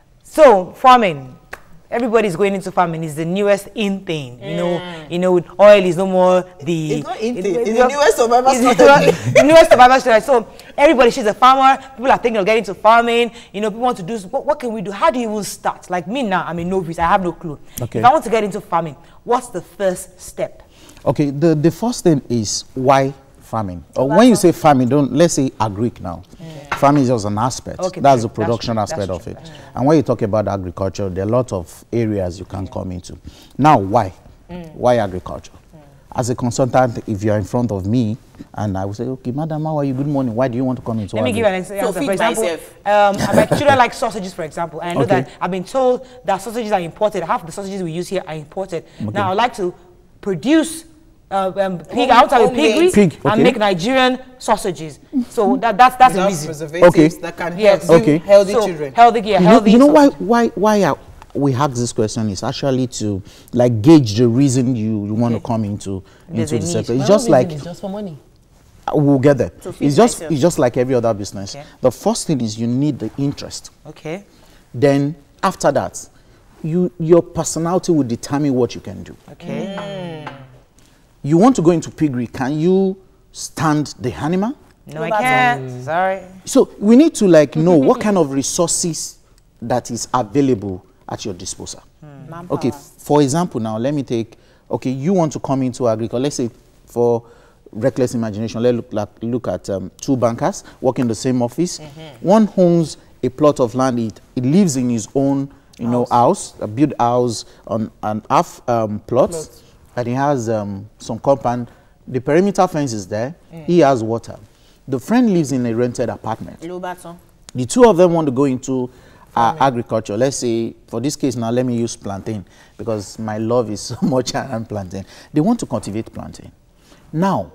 So, farming. Everybody's going into farming. It's the newest in thing. You know, mm. you know, with oil is no more the...
It's not in
it,
thing.
It,
it's the newest survival
strategy. The newest survival strategy. So, everybody, she's a farmer. People are thinking of getting into farming. You know, people want to do... What, what can we do? How do you even start? Like me now, I'm a novice. I have no clue. Okay. If I want to get into farming, what's the first step?
Okay, the, the first thing is why farming. Or when you say farming, don't let's say agric now. Mm. Farming is just an aspect. Okay, that's true. The production that's aspect that's of it. And when you talk about agriculture, there are a lot of areas you can mm. come into. Now, why? Mm. Why agriculture? Mm. As a consultant, if you are in front of me and I will say, okay, madam, how are you? Good morning. Why do you want to come into
Let me give you an example. So for example, um, my children like sausages, for example. And I know okay. that I've been told that sausages are imported. Half the sausages we use here are imported. Okay. Now, I'd like to produce Uh, um, pig, I want to have a piggery pig, okay. and make Nigerian sausages. So that, that's that's the reason.
Okay. That can yes. help okay. healthy so, children.
Healthy, yeah,
you
healthy.
Know, you know why why why are we ask this question is actually to like gauge the reason you, you want okay. to come into into the sector. It's just like
it's just for money.
We'll get there. It's just myself. It's just like every other business. Okay. The first thing is you need the interest.
Okay.
Then after that, you your personality will determine what you can do.
Okay. Mm.
You want to go into piggery, can you stand the animal?
No, I can't. Mm. Sorry.
So we need to like know what kind of resources that is available at your disposal. Mm. Okay, for example, now let me take, okay, you want to come into agriculture. Let's say for reckless imagination, let's look, like, look at um, two bankers working in the same office. Mm-hmm. One owns a plot of land, it, it lives in his own you house. know, house, a built house on an half um, plot. Plot. And he has um, some compound. The perimeter fence is there. Mm. He has water. The friend lives in a rented apartment. The two of them want to go into uh, agriculture. Let's say, for this case now, let me use plantain because my love is so much around plantain. They want to cultivate plantain. Now,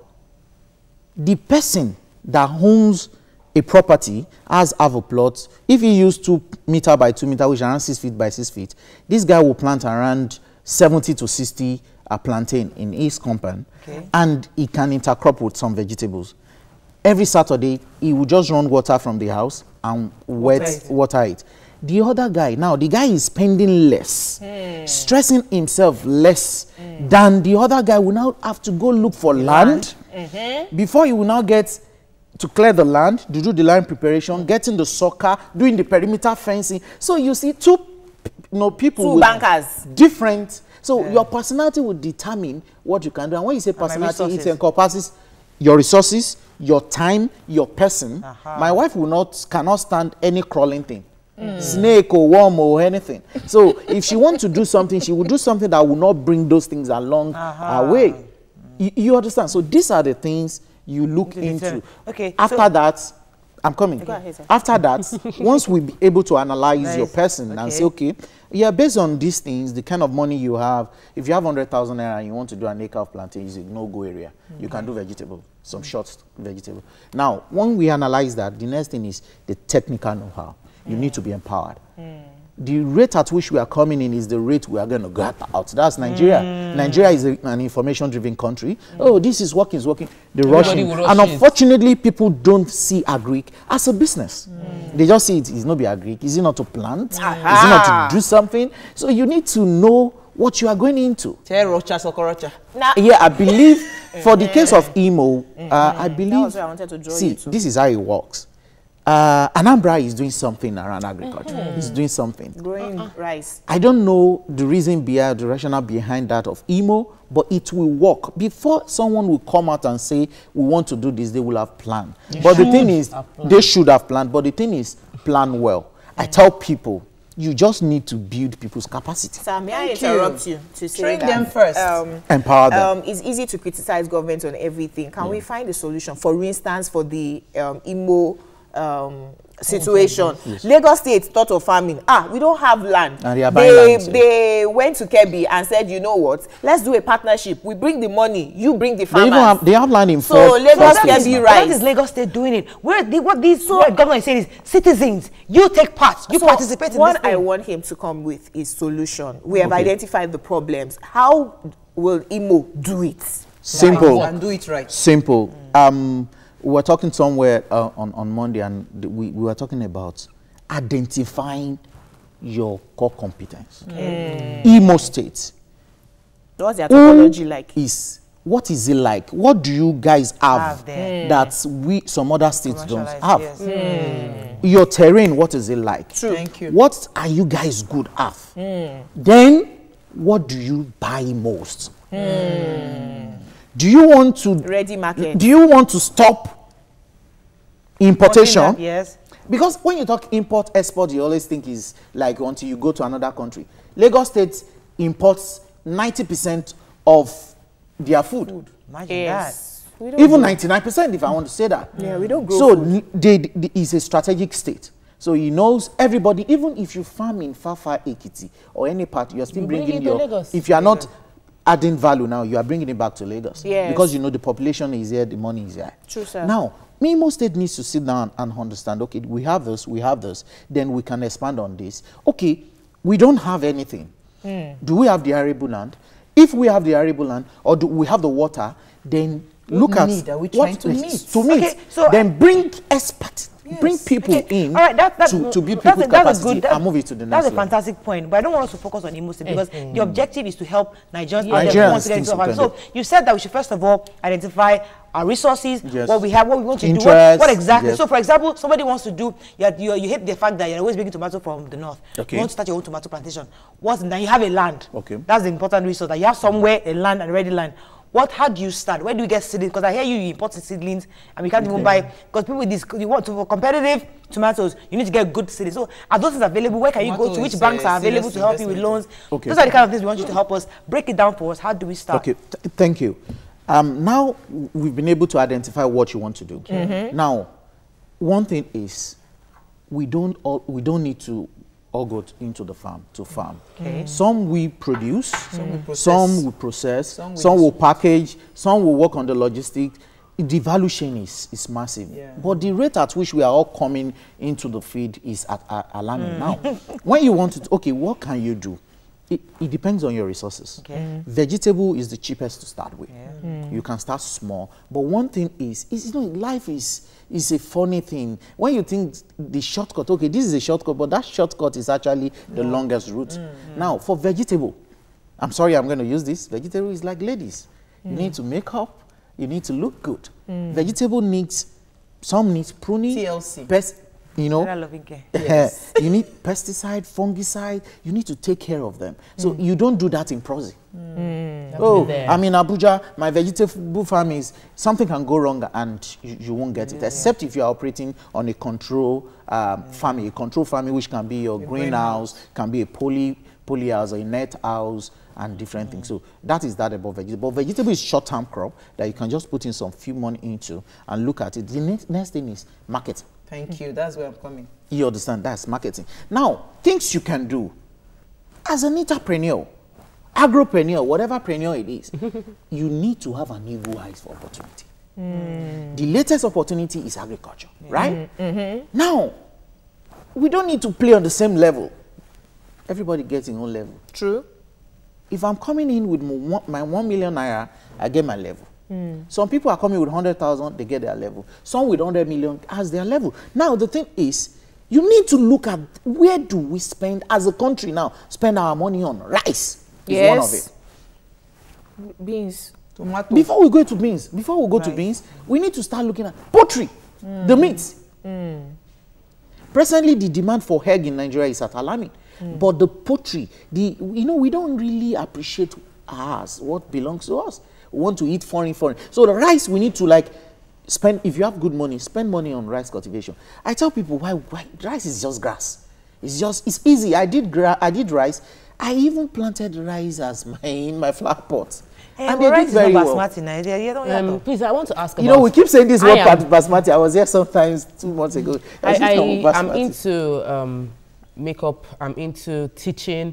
the person that owns a property has have a plot. If he used two meter by two meter, which is around six feet by six feet, this guy will plant around seventy to sixty a plantain in his compound, okay. and he can intercrop with some vegetables. Every Saturday, he will just run water from the house and wet water it. Water it. The other guy, now the guy is spending less, mm. stressing himself less mm. than the other guy will now have to go look for land, land. Mm-hmm. before he will now get to clear the land, to do the land preparation, mm. getting the soccer, doing the perimeter fencing. So you see two you know, people
two
with
bankers.
different. So yeah. your personality will determine what you can do. And when you say personality, it encompasses your resources, your time, your person. Uh-huh. My wife will not cannot stand any crawling thing. Mm. Snake or worm or anything. So if she wants to do something, she will do something that will not bring those things along uh-huh. her way. Mm. You, you understand? So these are the things you look into.
Okay.
After so that, I'm coming. Ahead, After that, once we be able to analyze nice. your person okay. and say, okay, yeah, based on these things, the kind of money you have, if you have one hundred thousand naira and you want to do an acre of plantain, it's a no-go area. Mm-hmm. You can do vegetable, some mm-hmm. short vegetable. Now, when we analyze that, the next thing is the technical know-how. You mm. need to be empowered. Mm. The rate at which we are coming in is the rate we are going to get out. That's Nigeria. Mm. Nigeria is a, an information-driven country. Mm. Oh, this is working, is working. The Russian. And unfortunately, people don't see agric as a business. Mm. They just see it is not be agric. Is it not to plant? Aha. Is it not to do something? So you need to know what you are going into. Yeah, I believe for the case of Imo, uh, I believe. That was where I wanted to draw see, you to. This is how it works. Uh, Anambra is doing something around agriculture. Mm-hmm. It's doing something.
Growing uh-uh. rice.
I don't know the reason behind, the rationale behind that of Imo, but it will work. Before someone will come out and say, we want to do this, they will have planned. They but the thing is, they should have planned. But the thing is, plan well. I tell people, you just need to build people's capacity.
Sir, may I
Thank
interrupt
you.
you, to say
Train
that
them first.
Um,
Empower them.
um, it's easy to criticize government on everything. Can we find a solution? For instance, for the um, Imo um, situation,
Yes.
Lagos State thought of farming. Ah, we don't have land.
And they are buying
they,
land, so.
they went to Kebbi and said, you know what? Let's do a partnership. We bring the money, you bring the
They
farmers.
even have, they have land in
So
Fort-
Lagos
Fort
can
State.
be
That
right.
is Lagos State doing it. Where the, what these so, what government is saying is, citizens, you take part, you
So
participate in
what
this
I
thing.
want him to come with is solution. We have
Okay.
identified the problems. How will Imo do it?
Simple.
And do it right.
Simple. Um, we were talking somewhere uh, on, on Monday, and th- we, we were talking about identifying your core competence. Imo State.
What's their
Who
topology like?
is, what is it like? What do you guys have,
Have there.
that we, some other states don't
Commercialized,
have?
yes.
Your terrain, what is it like?
True.
Thank you.
What are you guys good at? Then, what do you buy most? Do you want to
Ready market.
do you want to stop importation?
Something that- Yes.
Because when you talk import export, you always think is like until you go to another country. Lagos State imports ninety percent of their food.
Imagine
Yes. We don't
Even
grow-
ninety-nine percent, if I want to say that.
Yeah, we don't grow
So
food.
n- they, they, it's a strategic state. So he knows everybody, even if you farm in Fafa Ekiti or any part, you're still
You bring
bringing
it to
your,
Lagos.
if you are not adding value now, you are bringing it back to Lagos.
Yes.
Because you know the population is here, the money is here.
True, sir.
Now, Imo State needs to sit down and understand, okay, we have this, we have this, then we can expand on this. Okay, we don't have anything. Do we have the arable land? If we have the arable land, or do we have the water, then look at
need are we
what
trying to
is-
meet?
To meet.
Okay, so
then bring experts, bring people
Okay,
in
all right, that, that,
to, to build
that's
people's
a, that's a
capacity
good, that,
and move it to the next
That's a
level.
fantastic point, but I don't want us to focus on Imo State because the objective is to help Nigerians.
Nigerians
out there who want to get
things
into
we
our-
can
So
do.
you said that we should first of all identify our resources,
Yes.
what we have, what we want to do, what,
Interest,
what exactly.
yes.
So for example, somebody wants to do, you, you, you hate the fact that you're always bringing tomato from the north.
Okay.
You want to start your own tomato plantation. What's then you have a land.
Okay.
That's the important resource, that you have somewhere a land and ready land. What, how do you start? Where do you get seedlings? Because I hear you, you import seedlings and we can't even buy, because people with this, you want to, for competitive tomatoes, you need to get good seedlings. So are those things available? Where can you go
Tomato
to? Which
is,
banks
uh,
are available to
serious
help you with loans?
investment.
Okay.
Those are the kind of things we want you to help us. Break it down for us. How do we start?
Okay, th- thank you. Um, now w- we've been able to identify what you want to do. Now, one thing is, we don't all, we don't need to all go t- into the farm to farm. Some we produce, some
we process.
some we process,
Some
some,
we
will package, some will work on the logistics. The value chain is, is massive.
Yeah.
But the rate at which we are all coming into the feed is at, at alarming now. When you want to, okay, what can you do? It, it depends on your resources.
Okay.
Vegetable is the cheapest to start with. You can start small. But one thing is, is you know, life is, is a funny thing. When you think the shortcut, okay, this is a shortcut, but that shortcut is actually the longest route. Now, for vegetable, I'm sorry I'm going to use this. Vegetable is like ladies. You need to make up. You need to look good. Vegetable needs, some needs pruning.
T L C.
Pest, you know.
Better loving care.
Yes.
You need pesticide, fungicide. You need to take care of them. So you don't do that in Prozi. Oh,
there.
I'm in Abuja. My vegetable farm is something can go wrong and you, you won't get it. Except if you are operating on a control um, farming, a control farming, which can be your greenhouse, can be a poly poly house or a net house and different things. So that is that about vegetable. But vegetable is short-term crop that you can just put in some few money into and look at it. The next, next thing is marketing.
Thank you. That's where I'm coming.
You understand? That's marketing. Now, things you can do as an entrepreneur, agropreneur, whatever preneur it is, you need to have an eagle eyes for opportunity. The latest opportunity is agriculture, right? Now, we don't need to play on the same level. Everybody gets in own level.
True.
If I'm coming in with my one, my one million naira, I get my level. Some people are coming with one hundred thousand, they get their level. Some with one hundred million has their level. Now, the thing is, you need to look at where do we spend as a country now, spend our money on. Rice is one of it.
Beans.
Tomato.
Before we go to beans, before we go to beans, we need to start looking at poultry, the meat. Presently, the demand for egg in Nigeria is at alarming. But the poultry, the you know, we don't really appreciate ours, what belongs to us. We want to eat foreign, foreign. So the rice, we need to like spend, if you have good money, spend money on rice cultivation. I tell people, why, why rice is just grass. It's just, it's easy. I did gra I did rice. I even planted rice as my, in my flower pot.
Hey,
and they
rice
did very
is not
well.
basmati now. Yeah, yeah, don't
Um,
know.
please, I want to ask about...
You know, we keep saying this word
am-
basmati. I was here sometimes two months ago.
I,
just
I,
know
I'm
basmati.
into um, makeup, I'm into teaching,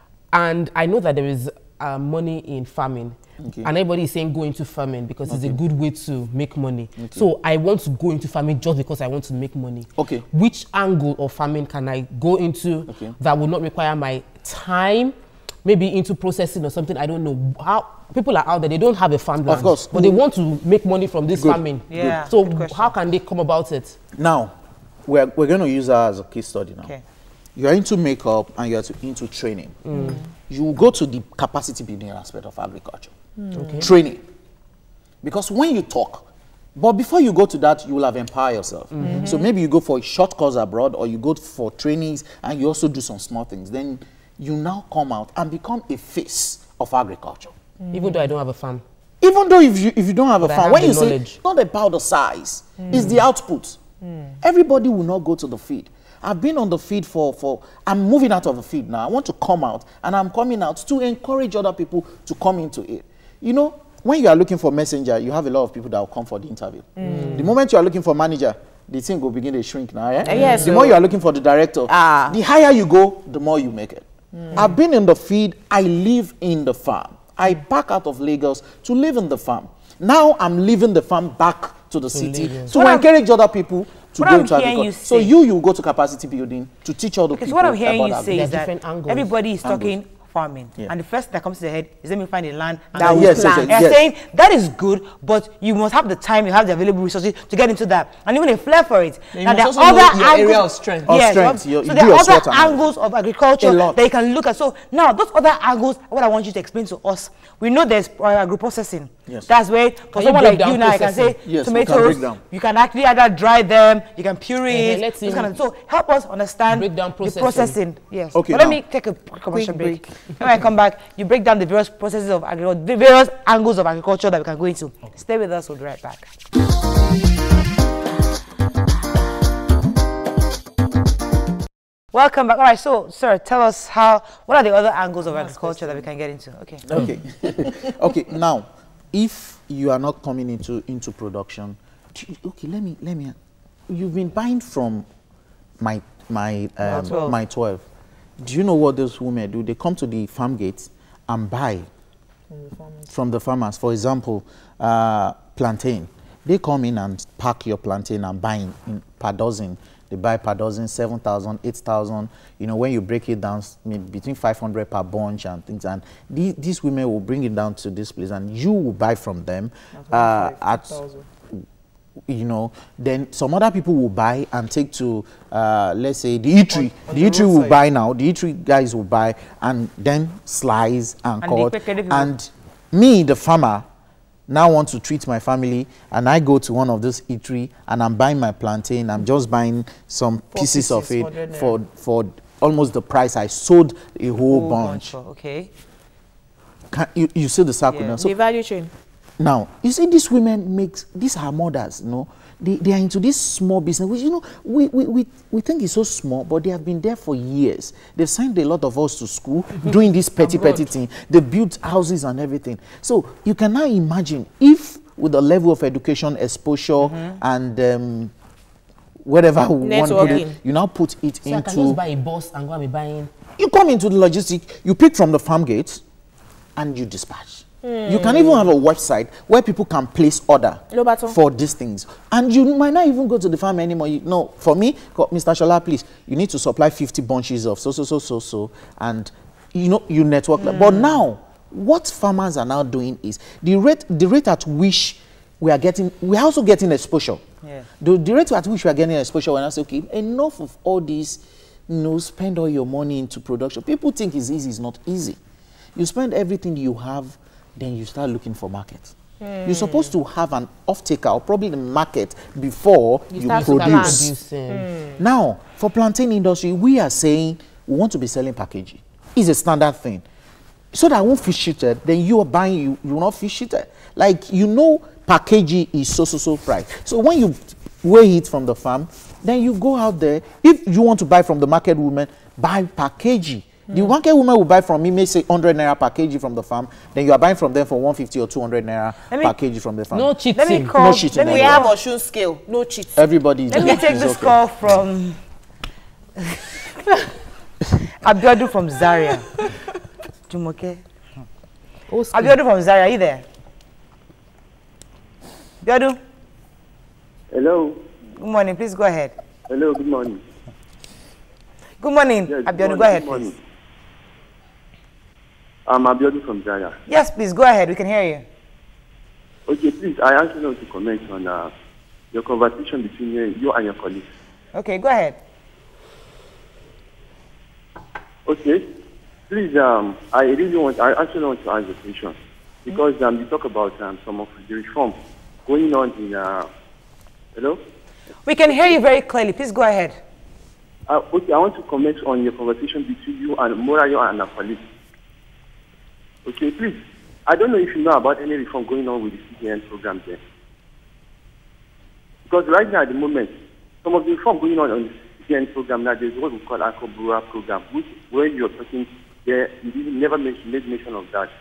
and I know that there is uh, money in farming.
Okay.
And everybody is saying go into farming because it's a
Okay.
good way to make money.
Okay.
So I want to go into farming just because I want to make money.
Okay.
Which angle of farming can I go into
Okay.
that would not require my time? Maybe into processing or something, I don't know. How people are out there, they don't have a farmland.
Of course.
But they want to make money from this
Good.
farming.
Yeah,
So
good question.
how can they come about it?
Now, we're, we're going to use that as a case study now.
Okay.
You're into makeup and you're to, into training.
Mm.
You will go to the capacity building aspect of agriculture.
Okay.
Training. Because when you talk, but before you go to that, you will have empowered yourself.
Mm-hmm.
So maybe you go for a short course abroad or you go for trainings and you also do some small things. Then you now come out and become a face of agriculture.
Even though I don't have a farm.
Even though if you, if you don't have a
But I
farm,
have
when
the
you say,
knowledge.
it's not about the size, it's the output. Everybody will not go to the feed. I've been on the feed for, for, I'm moving out of the feed now. I want to come out, and I'm coming out to encourage other people to come into it. You know, when you are looking for messenger, you have a lot of people that will come for the interview. The moment you are looking for manager, the thing will begin to shrink now. Yeah?
Uh, yes,
the
so-
more you are looking for the director,
Ah.
the higher you go, the more you make it. I've been in the feed, I live in the farm. I back out of Lagos to live in the farm. Now I'm leaving the farm back to the city
Lagos.
to
What I'm-
encourage other people to
what
go
I'm
into
hearing
agriculture.
you
So
say-
you, you go to capacity building to teach other
Okay, so
people
what I'm hearing you
about
say
There
is
are
that
different angles.
everybody is
Angles.
talking farming,
Yeah.
and the first that comes to their head is let me find a land and
That
I will
yes, yes,
plant.
yes,
And I'm
yes.
saying that is good, but you must have the time, you have the available resources to get into that, and even a flair for it.
And you
Now,
must
there
also
are
know
other
your area
angles-
of strength.
Of
Yes,
strength.
so
You- you
there
do
are
your
other
SWOT analysis.
angles of agriculture
A lot.
that you can look at. So now those other angles, what I want you to explain to us. We know there's uh, agro-processing.
Yes.
That's where for
you
someone
break
like
down
you now, I can say
Yes, we can
tomatoes.
break down.
You can actually either dry them, you can puree.
Uh-huh, let's
those
see.
kind of, so help us understand
Break down
the
processing.
processing. Yes.
Okay,
But let
now-
me take a quick commercial
Quick
break. When I come back, you break down the various processes of agriculture, the various angles of agriculture that we can go into. Stay with us. We'll be right back. Welcome back. All right. So, sir, tell us how. What are the other angles of agriculture that we can get into? Okay.
Okay. Okay. Now, if you are not coming into into production, do you- okay. Let me let me. You've been buying from my my um,
twelve.
my twelve. Do you know what those women do? They come to the farm gates and buy from the farmers. For example, uh, plantain. They come in and pack your plantain and buy in, in per dozen. They buy per dozen, seven thousand, eight thousand. You know, when you break it down, maybe between five hundred per bunch and things. And these, these women will bring it down to this place, and you will buy from them uh, at, you know, then some other people will buy and take to, uh, let's say, the eatery.
On- on
the
the
eatery will
roadside.
buy now. The eatery guys will buy and then slice and,
And the
cut.
quick people-
And me, the farmer, now want to treat my family, and I go to one of those eatery and I'm buying my plantain. I'm just buying some pieces, of
pieces,
it
one hundred naira.
for for almost the price I sold a whole
Oh,
bunch.
bunch, Okay.
Can, you, you see the circle
Yeah.
now? So
The value chain.
now, you see, these women makes, these are mothers, you know, they, they are into this small business, which, you know, we, we, we, we think is so small, but they have been there for years. They've sent a lot of us to school doing this petty, petty thing. They built houses and everything. So you can now imagine if with the level of education, exposure, and um, whatever one put
Networking.
it, you now put it
So I can
into,
just buy a bus and go and be buying.
you come into the logistic, you pick from the farm gates, and you dispatch. You can even have a website where people can place order
Lobato.
for these things. And you might not even go to the farm anymore. You, no, for me, co- Mister Shola, please, you need to supply fifty bunches of so, so, so, so, so, and you know, you network. that. But now, what farmers are now doing is the rate, the rate at which we are getting, we are also getting exposure.
Yeah.
The, the rate at which we are getting exposure, when I say, okay, enough of all these, you know, spend all your money into production. People think it's easy, it's not easy. You spend everything you have, then you start looking for market. You're supposed to have an off-taker or probably the market before you,
start to
produce.
producing.
Now, for plantain industry, we are saying we want to be selling packaging. It's a standard thing. So that I won't fish shited, then you are buying, you, you will not fish shited. Like, you know, per kg is so, so, so price. So when you weigh it from the farm, then you go out there. If you want to buy from the market woman, buy per kg. Mm. The market woman will buy from me, may say one hundred naira per kg from the farm. Then you are buying from them for one fifty or two hundred naira me, per kg from the farm.
No cheating.
Let me call,
no cheating.
Let me
we have a shoe scale. No cheats.
Everybody.
Let me take this okay. call from Abiodun from Zaria. Jumoke. Abiodun from Zaria, are you there? Abiodun.
Hello.
Good morning. Please go ahead.
Hello. Good morning.
Good morning.
Yes,
Abiodun, go ahead,
please.
please.
I'm Abiodun from Zaria.
Yes, please go ahead. We can hear you.
Okay, please. I actually want to comment on uh, your conversation between you, you and your colleagues.
Okay, go ahead.
Okay. Please, um, I really want, I actually want to ask a question. Because um, you talk about um, some of the reforms going on in, uh, hello?
We can hear you very clearly. Please go ahead.
Uh, okay, I want to comment on your conversation between you and Morayo and your colleagues. Okay, please. I don't know if you know about any reform going on with the C P N program there. Because right now at the moment, some of the reform going on on the C P N program now, there's what we call Anko Bura program, which when you're talking there, you never mention, made mention of that.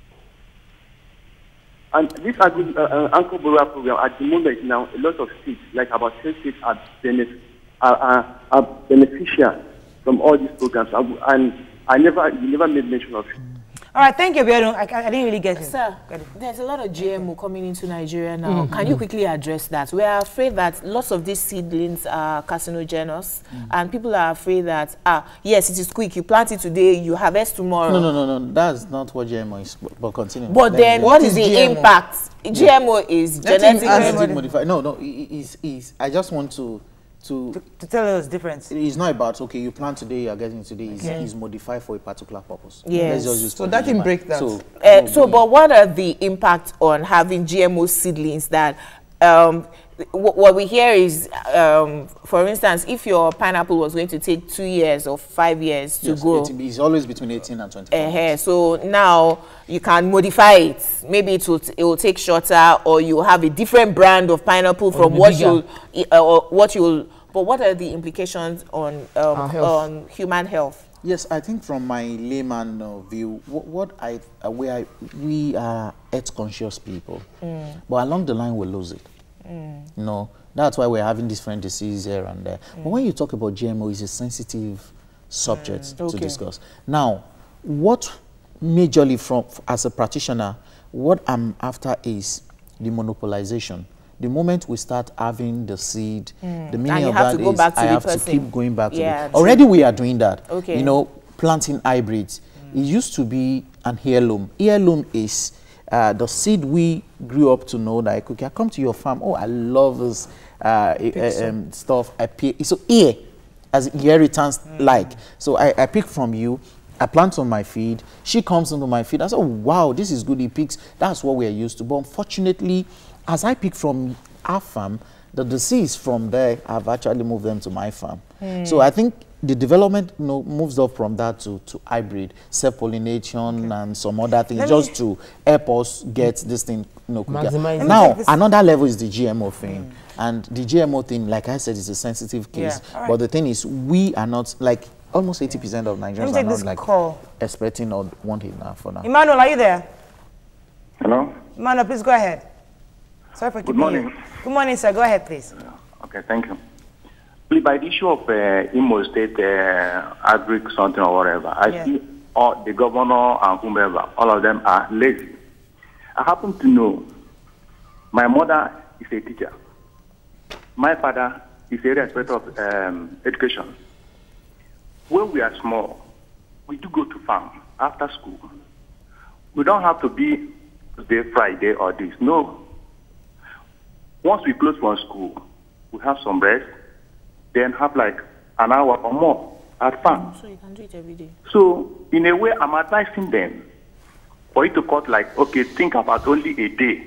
And this uh, uh, Anko Bura program, at the moment now, a lot of states, like about ten states, are, benef are, are, are beneficial from all these programs. And I never, you never made mention of it.
All right, thank you, Abiodun. I, I didn't really get it.
Sir, there's a lot of G M O coming into Nigeria now. Mm. Can you quickly address that? We are afraid that lots of these seedlings are carcinogenous, mm. and people are afraid that, ah, yes, it is quick. You plant it today, you harvest tomorrow.
No, no, no, no. That's not what G M O is. But continue.
But then, what is the G M O? Impact? G M O is genetically
modified. No, no. Is is I just want to. To,
to, to tell us the difference.
It's not about, okay, you plant today, you are getting today, it's, okay. it's modified for a particular purpose.
Yes.
Let's just
so that didn't break that.
So, uh, so but what are the impact on having G M O seedlings that, um, what we hear is, um, for instance, if your pineapple was going to take two years or five years to
yes,
grow.
It's always between eighteen and twenty.
Uh, so now you can modify it. Maybe it will, it will take shorter, or you have a different brand of pineapple from what you, uh, or what you'll, but what are the implications on, um, on human health?
Yes, I think from my layman uh, view, what, what I, uh, we, are, we are health conscious people, mm. but along the line we lose it. Mm. You know, that's why we're having different diseases here and there. Mm. But when you talk about G M O, it's a sensitive subject mm. okay. to discuss. Now, what majorly from, as a practitioner, what I'm after is the monopolization. The moment we start having the seed, mm. the meaning of that is I have person. to keep going back
yeah,
to it. Already we are doing that.
Okay.
You know, planting hybrids. Mm. It used to be an heirloom. Heirloom is uh, the seed we grew up to know. Like, okay, I come to your farm. Oh, I love this uh, uh, um, stuff. I pick. So here, as inheritance, mm. like. So I, I pick from you. I plant on my feed. She comes into my feed. I say, oh, wow, this is good. He picks. That's what we are used to. But unfortunately, as I pick from our farm, the disease from there, I've actually moved them to my farm. Mm. So I think the development you know, moves up from that to, to hybrid, self-pollination okay. and some other things, Let just to help us get this thing you know, quicker. Now, another level is the G M O thing. Mm. And the G M O thing, like I said, is a sensitive case. Yeah. Right. But the thing is, we are not, like, almost eighty percent of Nigerians are not, like, call. expecting or wanting that for now.
Emmanuel, are you there?
Hello?
Emmanuel, please go ahead. Sorry for
Good morning.
You. Good morning, sir. Go ahead, please.
Uh, okay, thank you. Please, by the issue of uh, Imo State uh, agri something or whatever, I yeah. see all the governor and whomever, all of them are lazy. I happen to know my mother is a teacher. My father is a respecter of um, education. When we are small, we do go to farm after school. We don't have to be Thursday, Friday, or this. No. Once we close from school, we have some rest, then have like an hour or more at farm.
So you can do it every day.
So in a way, I'm advising them for you to cut like, okay, think about only a day.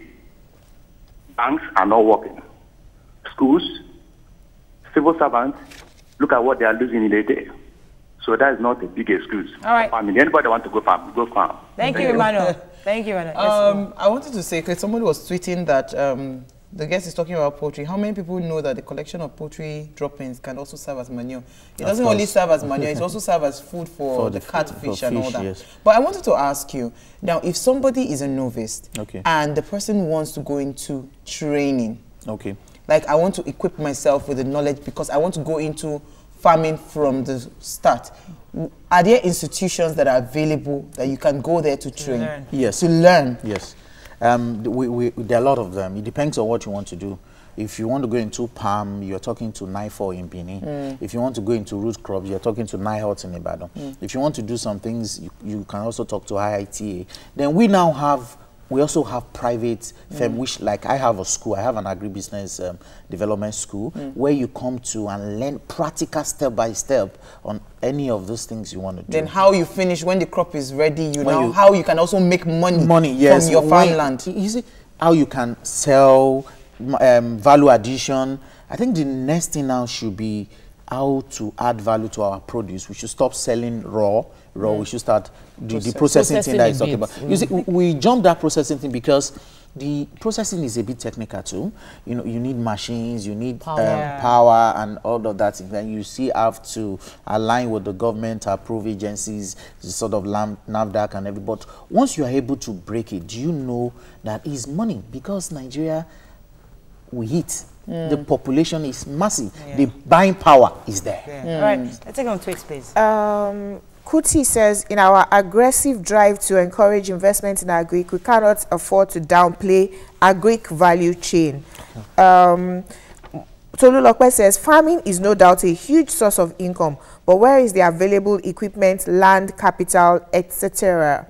Banks are not working. Schools, civil servants, look at what they are losing in a day. So that is not a big excuse.
All right.
I mean, anybody want to go farm, go farm.
Thank you, Emmanuel. Thank you, Emmanuel.
Um, I wanted to say, because somebody was tweeting that um, the guest is talking about poultry. How many people know that the collection of poultry droppings can also serve as manure? It doesn't only serve as manure, it also serves as food for, for the, the catfish for and fish, all that. Yes. But I wanted to ask you, now, if somebody is a novice
okay.
and the person wants to go into training,
okay,
like I want to equip myself with the knowledge because I want to go into farming from the start. Are there institutions that are available that you can go there to train?
Learn.
Yes.
To learn?
Yes. Um, we, we, there are a lot of them. It depends on what you want to do. If you want to go into palm, you're talking to NIFOR in Benin. Mm. If you want to go into root crops, you're talking to NIHOT in Ibadan. Mm. If you want to do some things, you, you can also talk to I I T A. Then we now have We also have private mm. firm, which like I have a school, I have an agribusiness um, development school mm. where you come to and learn practical step by step on any of those things you want to do.
Then how you finish when the crop is ready, you
when
know
you,
how you can also make money,
money yes,
from your farmland.
You see how you can sell, um, value addition. I think the next thing now should be how to add value to our produce. We should stop selling raw. Raw. Mm. We should start the, the processing, processing thing that is talking about. Mm. You see, we, we jumped that processing thing because the processing is a bit technical too. You know, you need machines, you need power, um, power and all of that. Then you see have to align with the government approved agencies, the sort of NAFDAC and everything. But once you are able to break it, do you know that is money? Because Nigeria, we eat. Mm. The population is massive. Yeah. The buying power is there.
Yeah. Mm. All right, let's take on tweets, please.
Um, Kuti says, in our aggressive drive to encourage investment in agric, we cannot afford to downplay agric value chain. Um, Tolu Lokwe says, farming is no doubt a huge source of income, but where is the available equipment, land, capital, et cetera?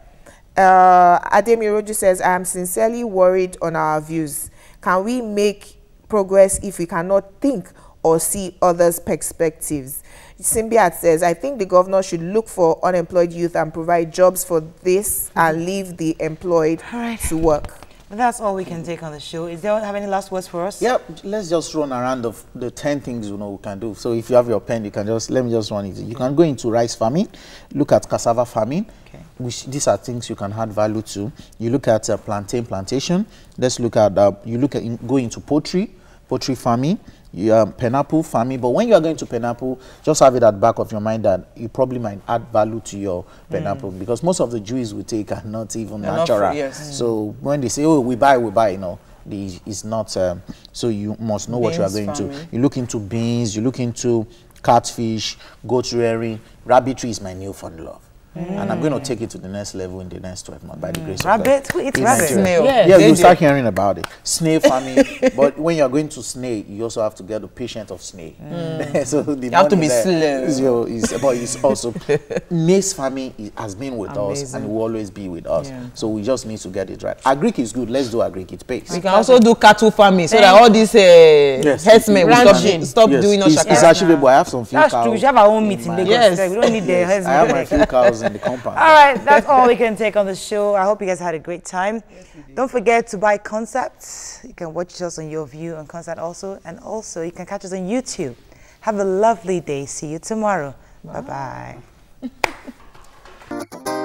Uh, Ademi Roju says, I am sincerely worried on our views. Can we make progress if we cannot think or see others' perspectives? Simbiat says, I think the governor should look for unemployed youth and provide jobs for this and leave the employed all right. to work.
But that's all we can take on the show. Is there have any last words for us?
Yep, let's just run around of the ten things you know we can do. So if you have your pen, you can just, let me just run it. You can go into rice farming, look at cassava farming, okay. which these are things you can add value to. You look at uh, plantain plantation. Let's look at, uh, you look at, in, go into poultry, poultry farming. You um, pineapple farming, but when you are going to pineapple, just have it at the back of your mind that you probably might add value to your pineapple mm. because most of the juice we take are not even They're natural. Not free, yes. So mm. when they say, "Oh, we buy, we buy," you know, the, it's not. Um, so you must know beans what you are going farming. to. You look into beans, you look into catfish, goat rearing. Rabbitry is my new fun love. Mm. And I'm going to take it to the next level in the next twelve months by the grace
rabbit?
of God.
It's rabbit.
Snail. Yeah, yeah you start hearing about it. Snail farming. But when you're going to snail, you also have to get the patient of snail. Mm. So the
you have to be slow.
Is your, is, but it's also maize farming is, has been with Amazing. us and will always be with us. Yeah. So we just need to get it right. Agric is good. Let's do agric. It pays.
We can also do cattle farming so that all these uh, yes. herdsmen will stop, stop
yes.
doing
it's, it's achievable. I have some few
That's
cows.
true. We should have our own meeting.
Yes.
We don't need the herdsmen.
I have my few cows in the compound.
All right, that's all we can take on the show. I hope you guys had a great time. Yes, don't forget to buy Concepts. You can watch us on Your View on Concept also. And also, you can catch us on YouTube. Have a lovely day. See you tomorrow. Bye-bye.